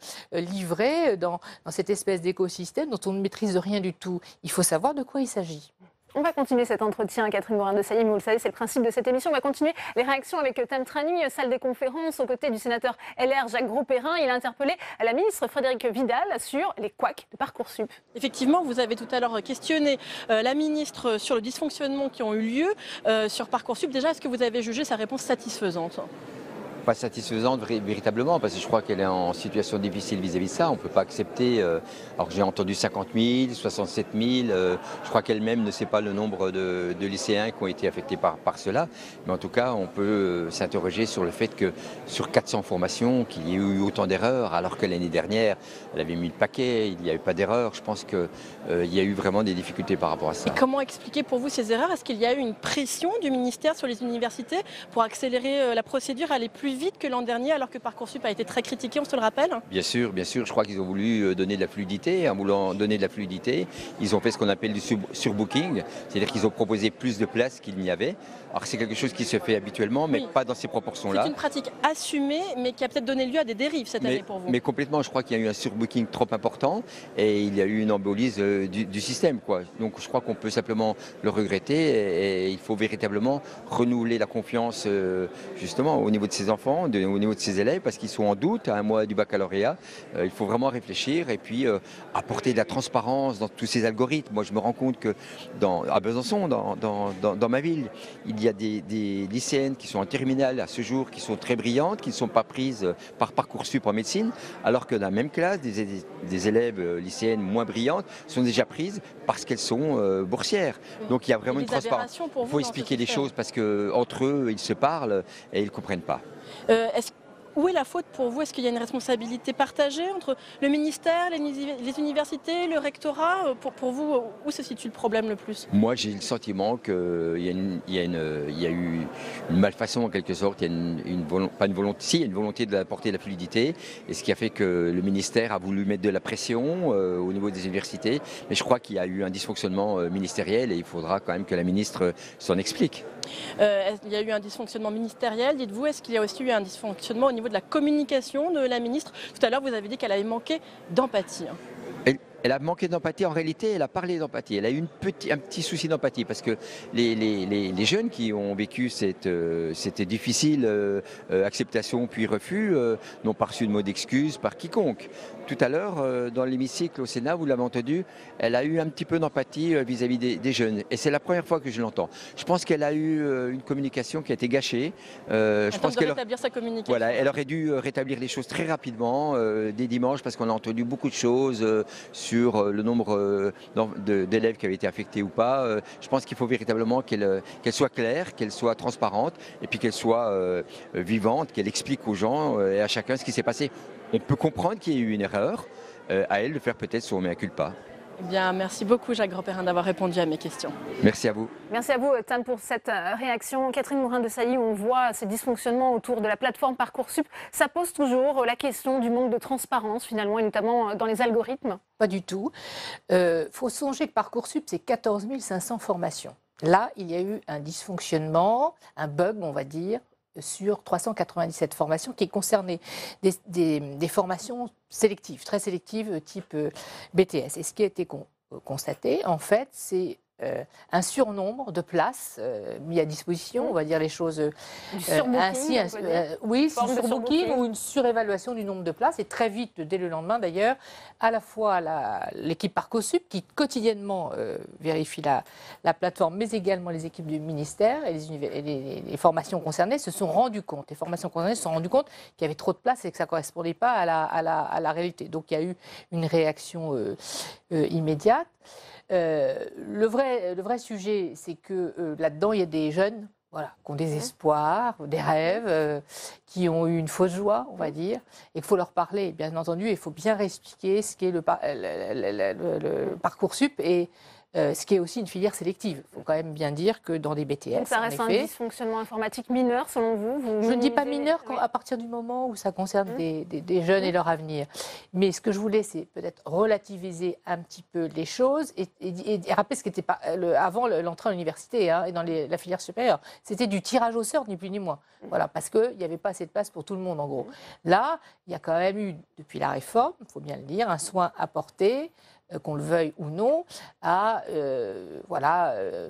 livré dans, dans cette espèce d'écosystème dont on ne maîtrise rien du tout. Il faut savoir de quoi il s'agit. On va continuer cet entretien, Catherine Morin-Desailly, mais vous le savez, c'est le principe de cette émission. On va continuer les réactions avec Tam Traniy, salle des conférences, aux côtés du sénateur L R Jacques Grosperrin. Il a interpellé la ministre Frédérique Vidal sur les couacs de Parcoursup. Effectivement, vous avez tout à l'heure questionné euh, la ministre sur le dysfonctionnement qui ont eu lieu euh, sur Parcoursup. Déjà, est-ce que vous avez jugé sa réponse satisfaisante ? Pas satisfaisante véritablement, parce que je crois qu'elle est en situation difficile vis-à-vis de ça. On ne peut pas accepter, euh, alors j'ai entendu cinquante mille, soixante-sept mille, euh, je crois qu'elle-même ne sait pas le nombre de, de lycéens qui ont été affectés par, par cela. Mais en tout cas, on peut euh, s'interroger sur le fait que sur quatre cents formations, qu'il y ait eu autant d'erreurs, alors que l'année dernière, elle avait mis le paquet, il n'y avait pas d'erreur. Je pense qu'il euh, y a eu vraiment des difficultés par rapport à ça. Et comment expliquer pour vous ces erreurs? Est-ce qu'il y a eu une pression du ministère sur les universités pour accélérer euh, la procédure, aller plus vite que l'an dernier, alors que Parcoursup a été très critiqué, on se le rappelle? Bien sûr, bien sûr. Je crois qu'ils ont voulu donner de la fluidité. En voulant donner de la fluidité, ils ont fait ce qu'on appelle du surbooking, c'est-à-dire qu'ils ont proposé plus de places qu'il n'y avait. Alors c'est quelque chose qui se fait habituellement, mais oui. pas dans ces proportions-là. C'est une pratique assumée, mais qui a peut-être donné lieu à des dérives cette mais, année pour vous. Mais complètement, je crois qu'il y a eu un surbooking trop important et il y a eu une embolise euh, du, du système, quoi. Donc je crois qu'on peut simplement le regretter et, et il faut véritablement renouveler la confiance euh, justement au niveau de ces enfants, de, au niveau de ces élèves, parce qu'ils sont en doute à un mois du baccalauréat. Euh, il faut vraiment réfléchir et puis euh, apporter de la transparence dans tous ces algorithmes. Moi je me rends compte que dans, à Besançon, dans, dans, dans, dans ma ville, il y a des, des lycéennes qui sont en terminale à ce jour, qui sont très brillantes, qui ne sont pas prises par Parcoursup en médecine, alors que dans la même classe, des, des élèves lycéennes moins brillantes sont déjà prises parce qu'elles sont euh, boursières. Donc il y a vraiment une transparence. Il faut expliquer les choses parce qu'entre eux, ils se parlent et ils ne comprennent pas. Euh, est-ce Où est la faute pour vous? Est-ce qu'il y a une responsabilité partagée entre le ministère, les, les universités, le rectorat? Pour, pour vous, où se situe le problème le plus? Moi, j'ai le sentiment qu'il y, y, y a eu une malfaçon en quelque sorte. Il y a une, une pas une volonté, si, il y a une volonté d'apporter de la fluidité, et ce qui a fait que le ministère a voulu mettre de la pression euh, au niveau des universités. Mais je crois qu'il y a eu un dysfonctionnement euh, ministériel et il faudra quand même que la ministre s'en explique. Euh, il y a eu un dysfonctionnement ministériel, dites-vous. Est-ce qu'il y a aussi eu un dysfonctionnement au niveau de la communication de la ministre? Tout à l'heure, vous avez dit qu'elle avait manqué d'empathie. Elle, elle a manqué d'empathie. En réalité, elle a parlé d'empathie. Elle a eu une petit, un petit souci d'empathie parce que les, les, les, les jeunes qui ont vécu cette, euh, cette difficile euh, acceptation puis refus euh, n'ont pas reçu de mot d'excuse par quiconque. Tout à l'heure, euh, dans l'hémicycle au Sénat, vous l'avez entendu, elle a eu un petit peu d'empathie euh, vis-à-vis des, des jeunes. Et c'est la première fois que je l'entends. Je pense qu'elle a eu euh, une communication qui a été gâchée. Euh, je pense de rétablir sa communication. Voilà, elle aurait dû rétablir les choses très rapidement euh, dès dimanche parce qu'on a entendu beaucoup de choses euh, sur euh, le nombre euh, d'élèves qui avaient été affectés ou pas. Euh, je pense qu'il faut véritablement qu'elle qu'elle soit claire, qu'elle soit transparente et puis qu'elle soit euh, vivante, qu'elle explique aux gens euh, et à chacun ce qui s'est passé. On peut comprendre qu'il y ait eu une erreur, euh, à elle de faire peut-être son mea culpa. Eh bien, merci beaucoup Jacques Grosperrin d'avoir répondu à mes questions. Merci à vous. Merci à vous Tam pour cette réaction. Catherine Morin-Desailly, on voit ces dysfonctionnements autour de la plateforme Parcoursup. Ça pose toujours la question du manque de transparence finalement, et notamment dans les algorithmes? Pas du tout. Il euh, faut songer que Parcoursup, c'est quatorze mille cinq cents formations. Là, il y a eu un dysfonctionnement, un bug, on va dire, sur trois cent quatre-vingt-dix-sept formations qui concernaient des, des, des formations sélectives, très sélectives, type B T S. Et ce qui a été con, constaté, en fait, c'est Euh, un surnombre de places euh, mis à disposition, on va dire les choses euh, ainsi. Un, euh, oui, c'est un surbooking ou une surévaluation du nombre de places. Et très vite, dès le lendemain d'ailleurs, à la fois l'équipe Parcoursup qui quotidiennement euh, vérifie la, la plateforme, mais également les équipes du ministère et les, et les, les formations concernées se sont rendus compte. Les formations concernées se sont rendues compte qu'il y avait trop de places et que ça ne correspondait pas à la, à, la, à la réalité. Donc il y a eu une réaction euh, euh, immédiate. Euh, le, vrai, le vrai sujet, c'est que euh, là-dedans, il y a des jeunes voilà, qui ont des espoirs, des rêves, euh, qui ont eu une fausse joie, on va dire, et qu'il faut leur parler. Bien entendu, il faut bien réexpliquer ce qu'est le, par, le, le, le, le Parcoursup et euh, ce qui est aussi une filière sélective. Il faut quand même bien dire que dans des B T S, donc ça reste en effet, un dysfonctionnement informatique mineur, selon vous, vous je ne dis pas minimisez... mineur quand, oui. à partir du moment où ça concerne mmh. des, des, des jeunes mmh. et leur avenir. Mais ce que je voulais, c'est peut-être relativiser un petit peu les choses et, et, et rappeler ce qui était pas, le, avant l'entrée à l'université hein, et dans les, la filière supérieure. C'était du tirage au sort, ni plus ni moins. Mmh. Voilà, parce qu'il n'y avait pas assez de place pour tout le monde, en gros. Mmh. Là, il y a quand même eu, depuis la réforme, il faut bien le dire, un soin apporté, euh, qu'on le veuille ou non, à euh, voilà, euh,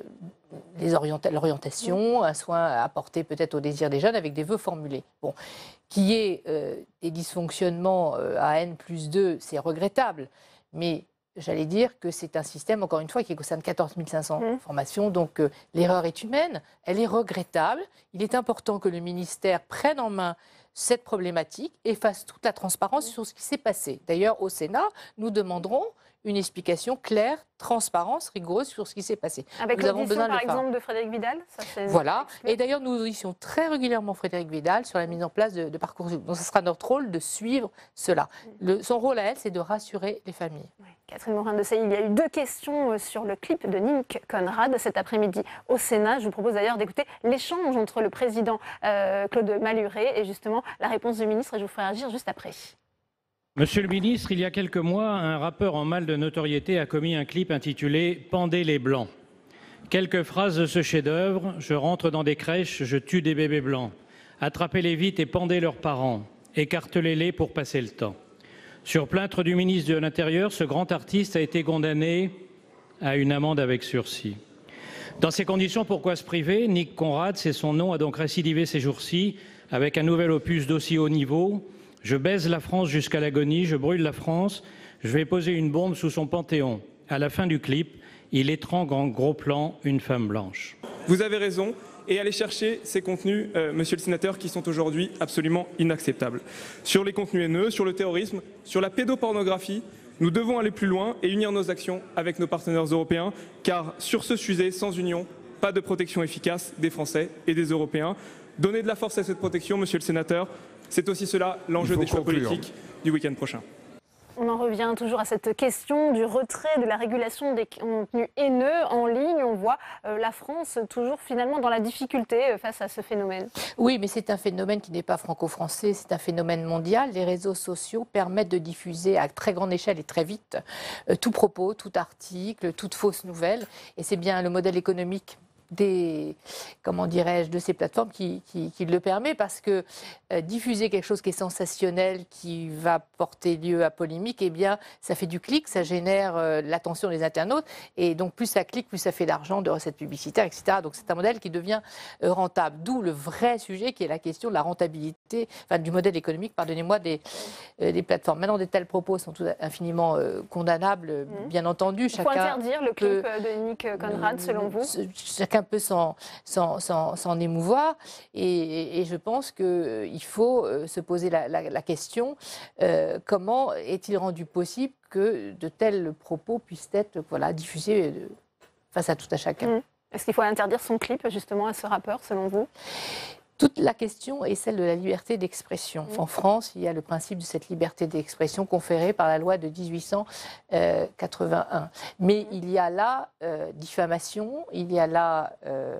l'orientation, un soin apporté peut-être au désir des jeunes avec des vœux formulés. Bon, qu'il y ait euh, des dysfonctionnements euh, à N plus deux, c'est regrettable, mais j'allais dire que c'est un système, encore une fois, qui concerne quatorze mille cinq cents mmh. formations, donc euh, l'erreur est humaine, elle est regrettable. Il est important que le ministère prenne en main cette problématique et fasse toute la transparence mmh. sur ce qui s'est passé. D'ailleurs, au Sénat, nous demanderons une explication claire, transparence, rigoureuse sur ce qui s'est passé. Avec nous avons besoin par de exemple de Frédérique Vidal ça, voilà, et d'ailleurs nous auditions très régulièrement Frédérique Vidal sur la mise en place de, de Parcoursup. Donc ce sera notre rôle de suivre cela. Le, son rôle à elle, c'est de rassurer les familles. Oui. Catherine Morin-Desailly, il y a eu deux questions sur le clip de Nick Conrad cet après-midi au Sénat. Je vous propose d'ailleurs d'écouter l'échange entre le président euh, Claude Malhuret et justement la réponse du ministre et je vous ferai réagir juste après. Monsieur le ministre, il y a quelques mois, un rappeur en mal de notoriété a commis un clip intitulé « Pendez les Blancs ». Quelques phrases de ce chef-d'œuvre. « Je rentre dans des crèches, je tue des bébés blancs. Attrapez-les vite et pendez leurs parents. Écartelez-les pour passer le temps. » Sur plainte du ministre de l'Intérieur, ce grand artiste a été condamné à une amende avec sursis. Dans ces conditions, pourquoi se priver? Nick Conrad, c'est son nom, a donc récidivé ces jours-ci avec un nouvel opus d'aussi haut niveau. Je baise la France jusqu'à l'agonie, je brûle la France, je vais poser une bombe sous son panthéon. À la fin du clip, il étrangle en gros plan une femme blanche. Vous avez raison, et allez chercher ces contenus, euh, monsieur le sénateur, qui sont aujourd'hui absolument inacceptables. Sur les contenus haineux, sur le terrorisme, sur la pédopornographie, nous devons aller plus loin et unir nos actions avec nos partenaires européens, car sur ce sujet, sans union, pas de protection efficace des Français et des Européens. Donner de la force à cette protection, monsieur le sénateur, c'est aussi cela l'enjeu des choix conclure. politiques du week-end prochain. On en revient toujours à cette question du retrait de la régulation des contenus haineux en ligne. On voit euh, la France toujours finalement dans la difficulté euh, face à ce phénomène. Oui, mais c'est un phénomène qui n'est pas franco-français, c'est un phénomène mondial. Les réseaux sociaux permettent de diffuser à très grande échelle et très vite euh, tout propos, tout article, toute fausse nouvelle. Et c'est bien le modèle économique des, comment dirais-je, de ces plateformes qui, qui, qui le permet, parce que euh, diffuser quelque chose qui est sensationnel, qui va porter lieu à polémique, eh bien, ça fait du clic, ça génère euh, l'attention des internautes, et donc plus ça clique, plus ça fait d'argent, de recettes publicitaires, et cetera. Donc c'est un modèle qui devient euh, rentable. D'où le vrai sujet qui est la question de la rentabilité, enfin du modèle économique, pardonnez-moi, des, euh, des plateformes. Maintenant, de tels propos sont tout infiniment euh, condamnables, mmh. bien entendu. Il faut chacun interdire le clip peut, de Nick Conrad, selon vous? Chacun peut s'en, s'en, s'en, s'en émouvoir, et, et je pense qu'il euh, faut euh, se poser la, la, la question, euh, comment est-il rendu possible que de tels propos puissent être voilà, diffusés euh, face à tout à chacun. Mmh. Est-ce qu'il faut interdire son clip justement à ce rappeur, selon vous? Toute la question est celle de la liberté d'expression. Mmh. En France, il y a le principe de cette liberté d'expression conférée par la loi de dix-huit cent quatre-vingt-un. Mais mmh. il y a là euh, diffamation, il y a là euh,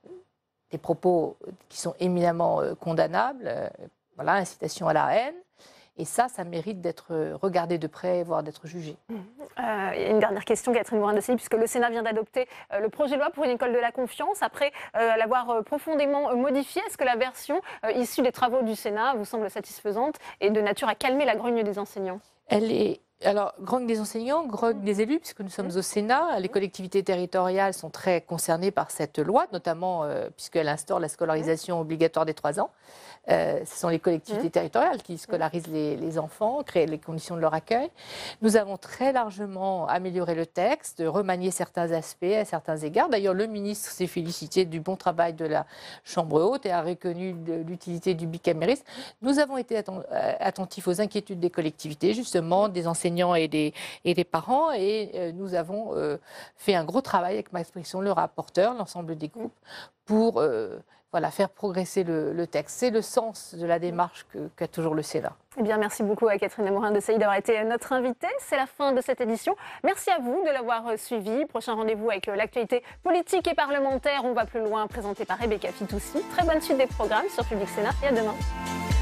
des propos qui sont éminemment euh, condamnables, euh, voilà, incitation à la haine. Et ça, ça mérite d'être regardé de près, voire d'être jugé. Euh, et une dernière question, Catherine Morin-Desailly, puisque le Sénat vient d'adopter euh, le projet de loi pour une école de la confiance. Après euh, l'avoir euh, profondément euh, modifié, est-ce que la version euh, issue des travaux du Sénat vous semble satisfaisante et de nature à calmer la grogne des enseignants? Elle est... Alors, grogne des enseignants, grogne des élus, puisque nous sommes au Sénat. Les collectivités territoriales sont très concernées par cette loi, notamment euh, puisqu'elle instaure la scolarisation obligatoire des trois ans. Euh, ce sont les collectivités territoriales qui scolarisent les, les enfants, créent les conditions de leur accueil. Nous avons très largement amélioré le texte, remanié certains aspects à certains égards. D'ailleurs, le ministre s'est félicité du bon travail de la Chambre haute et a reconnu l'utilité du bicamérisme. Nous avons été attentifs aux inquiétudes des collectivités, justement, des enseignants et des, et des parents, et euh, nous avons euh, fait un gros travail avec Max Brisson, le rapporteur, l'ensemble des groupes, pour euh, voilà, faire progresser le, le texte. C'est le sens de la démarche que, qu'a toujours le Sénat. Eh bien, merci beaucoup à Catherine Morin-Desailly d'avoir été notre invitée. C'est la fin de cette édition. Merci à vous de l'avoir suivi. Prochain rendez-vous avec l'actualité politique et parlementaire. On va plus loin, présenté par Rebecca Fitoussi. Très bonne suite des programmes sur Public Sénat et à demain.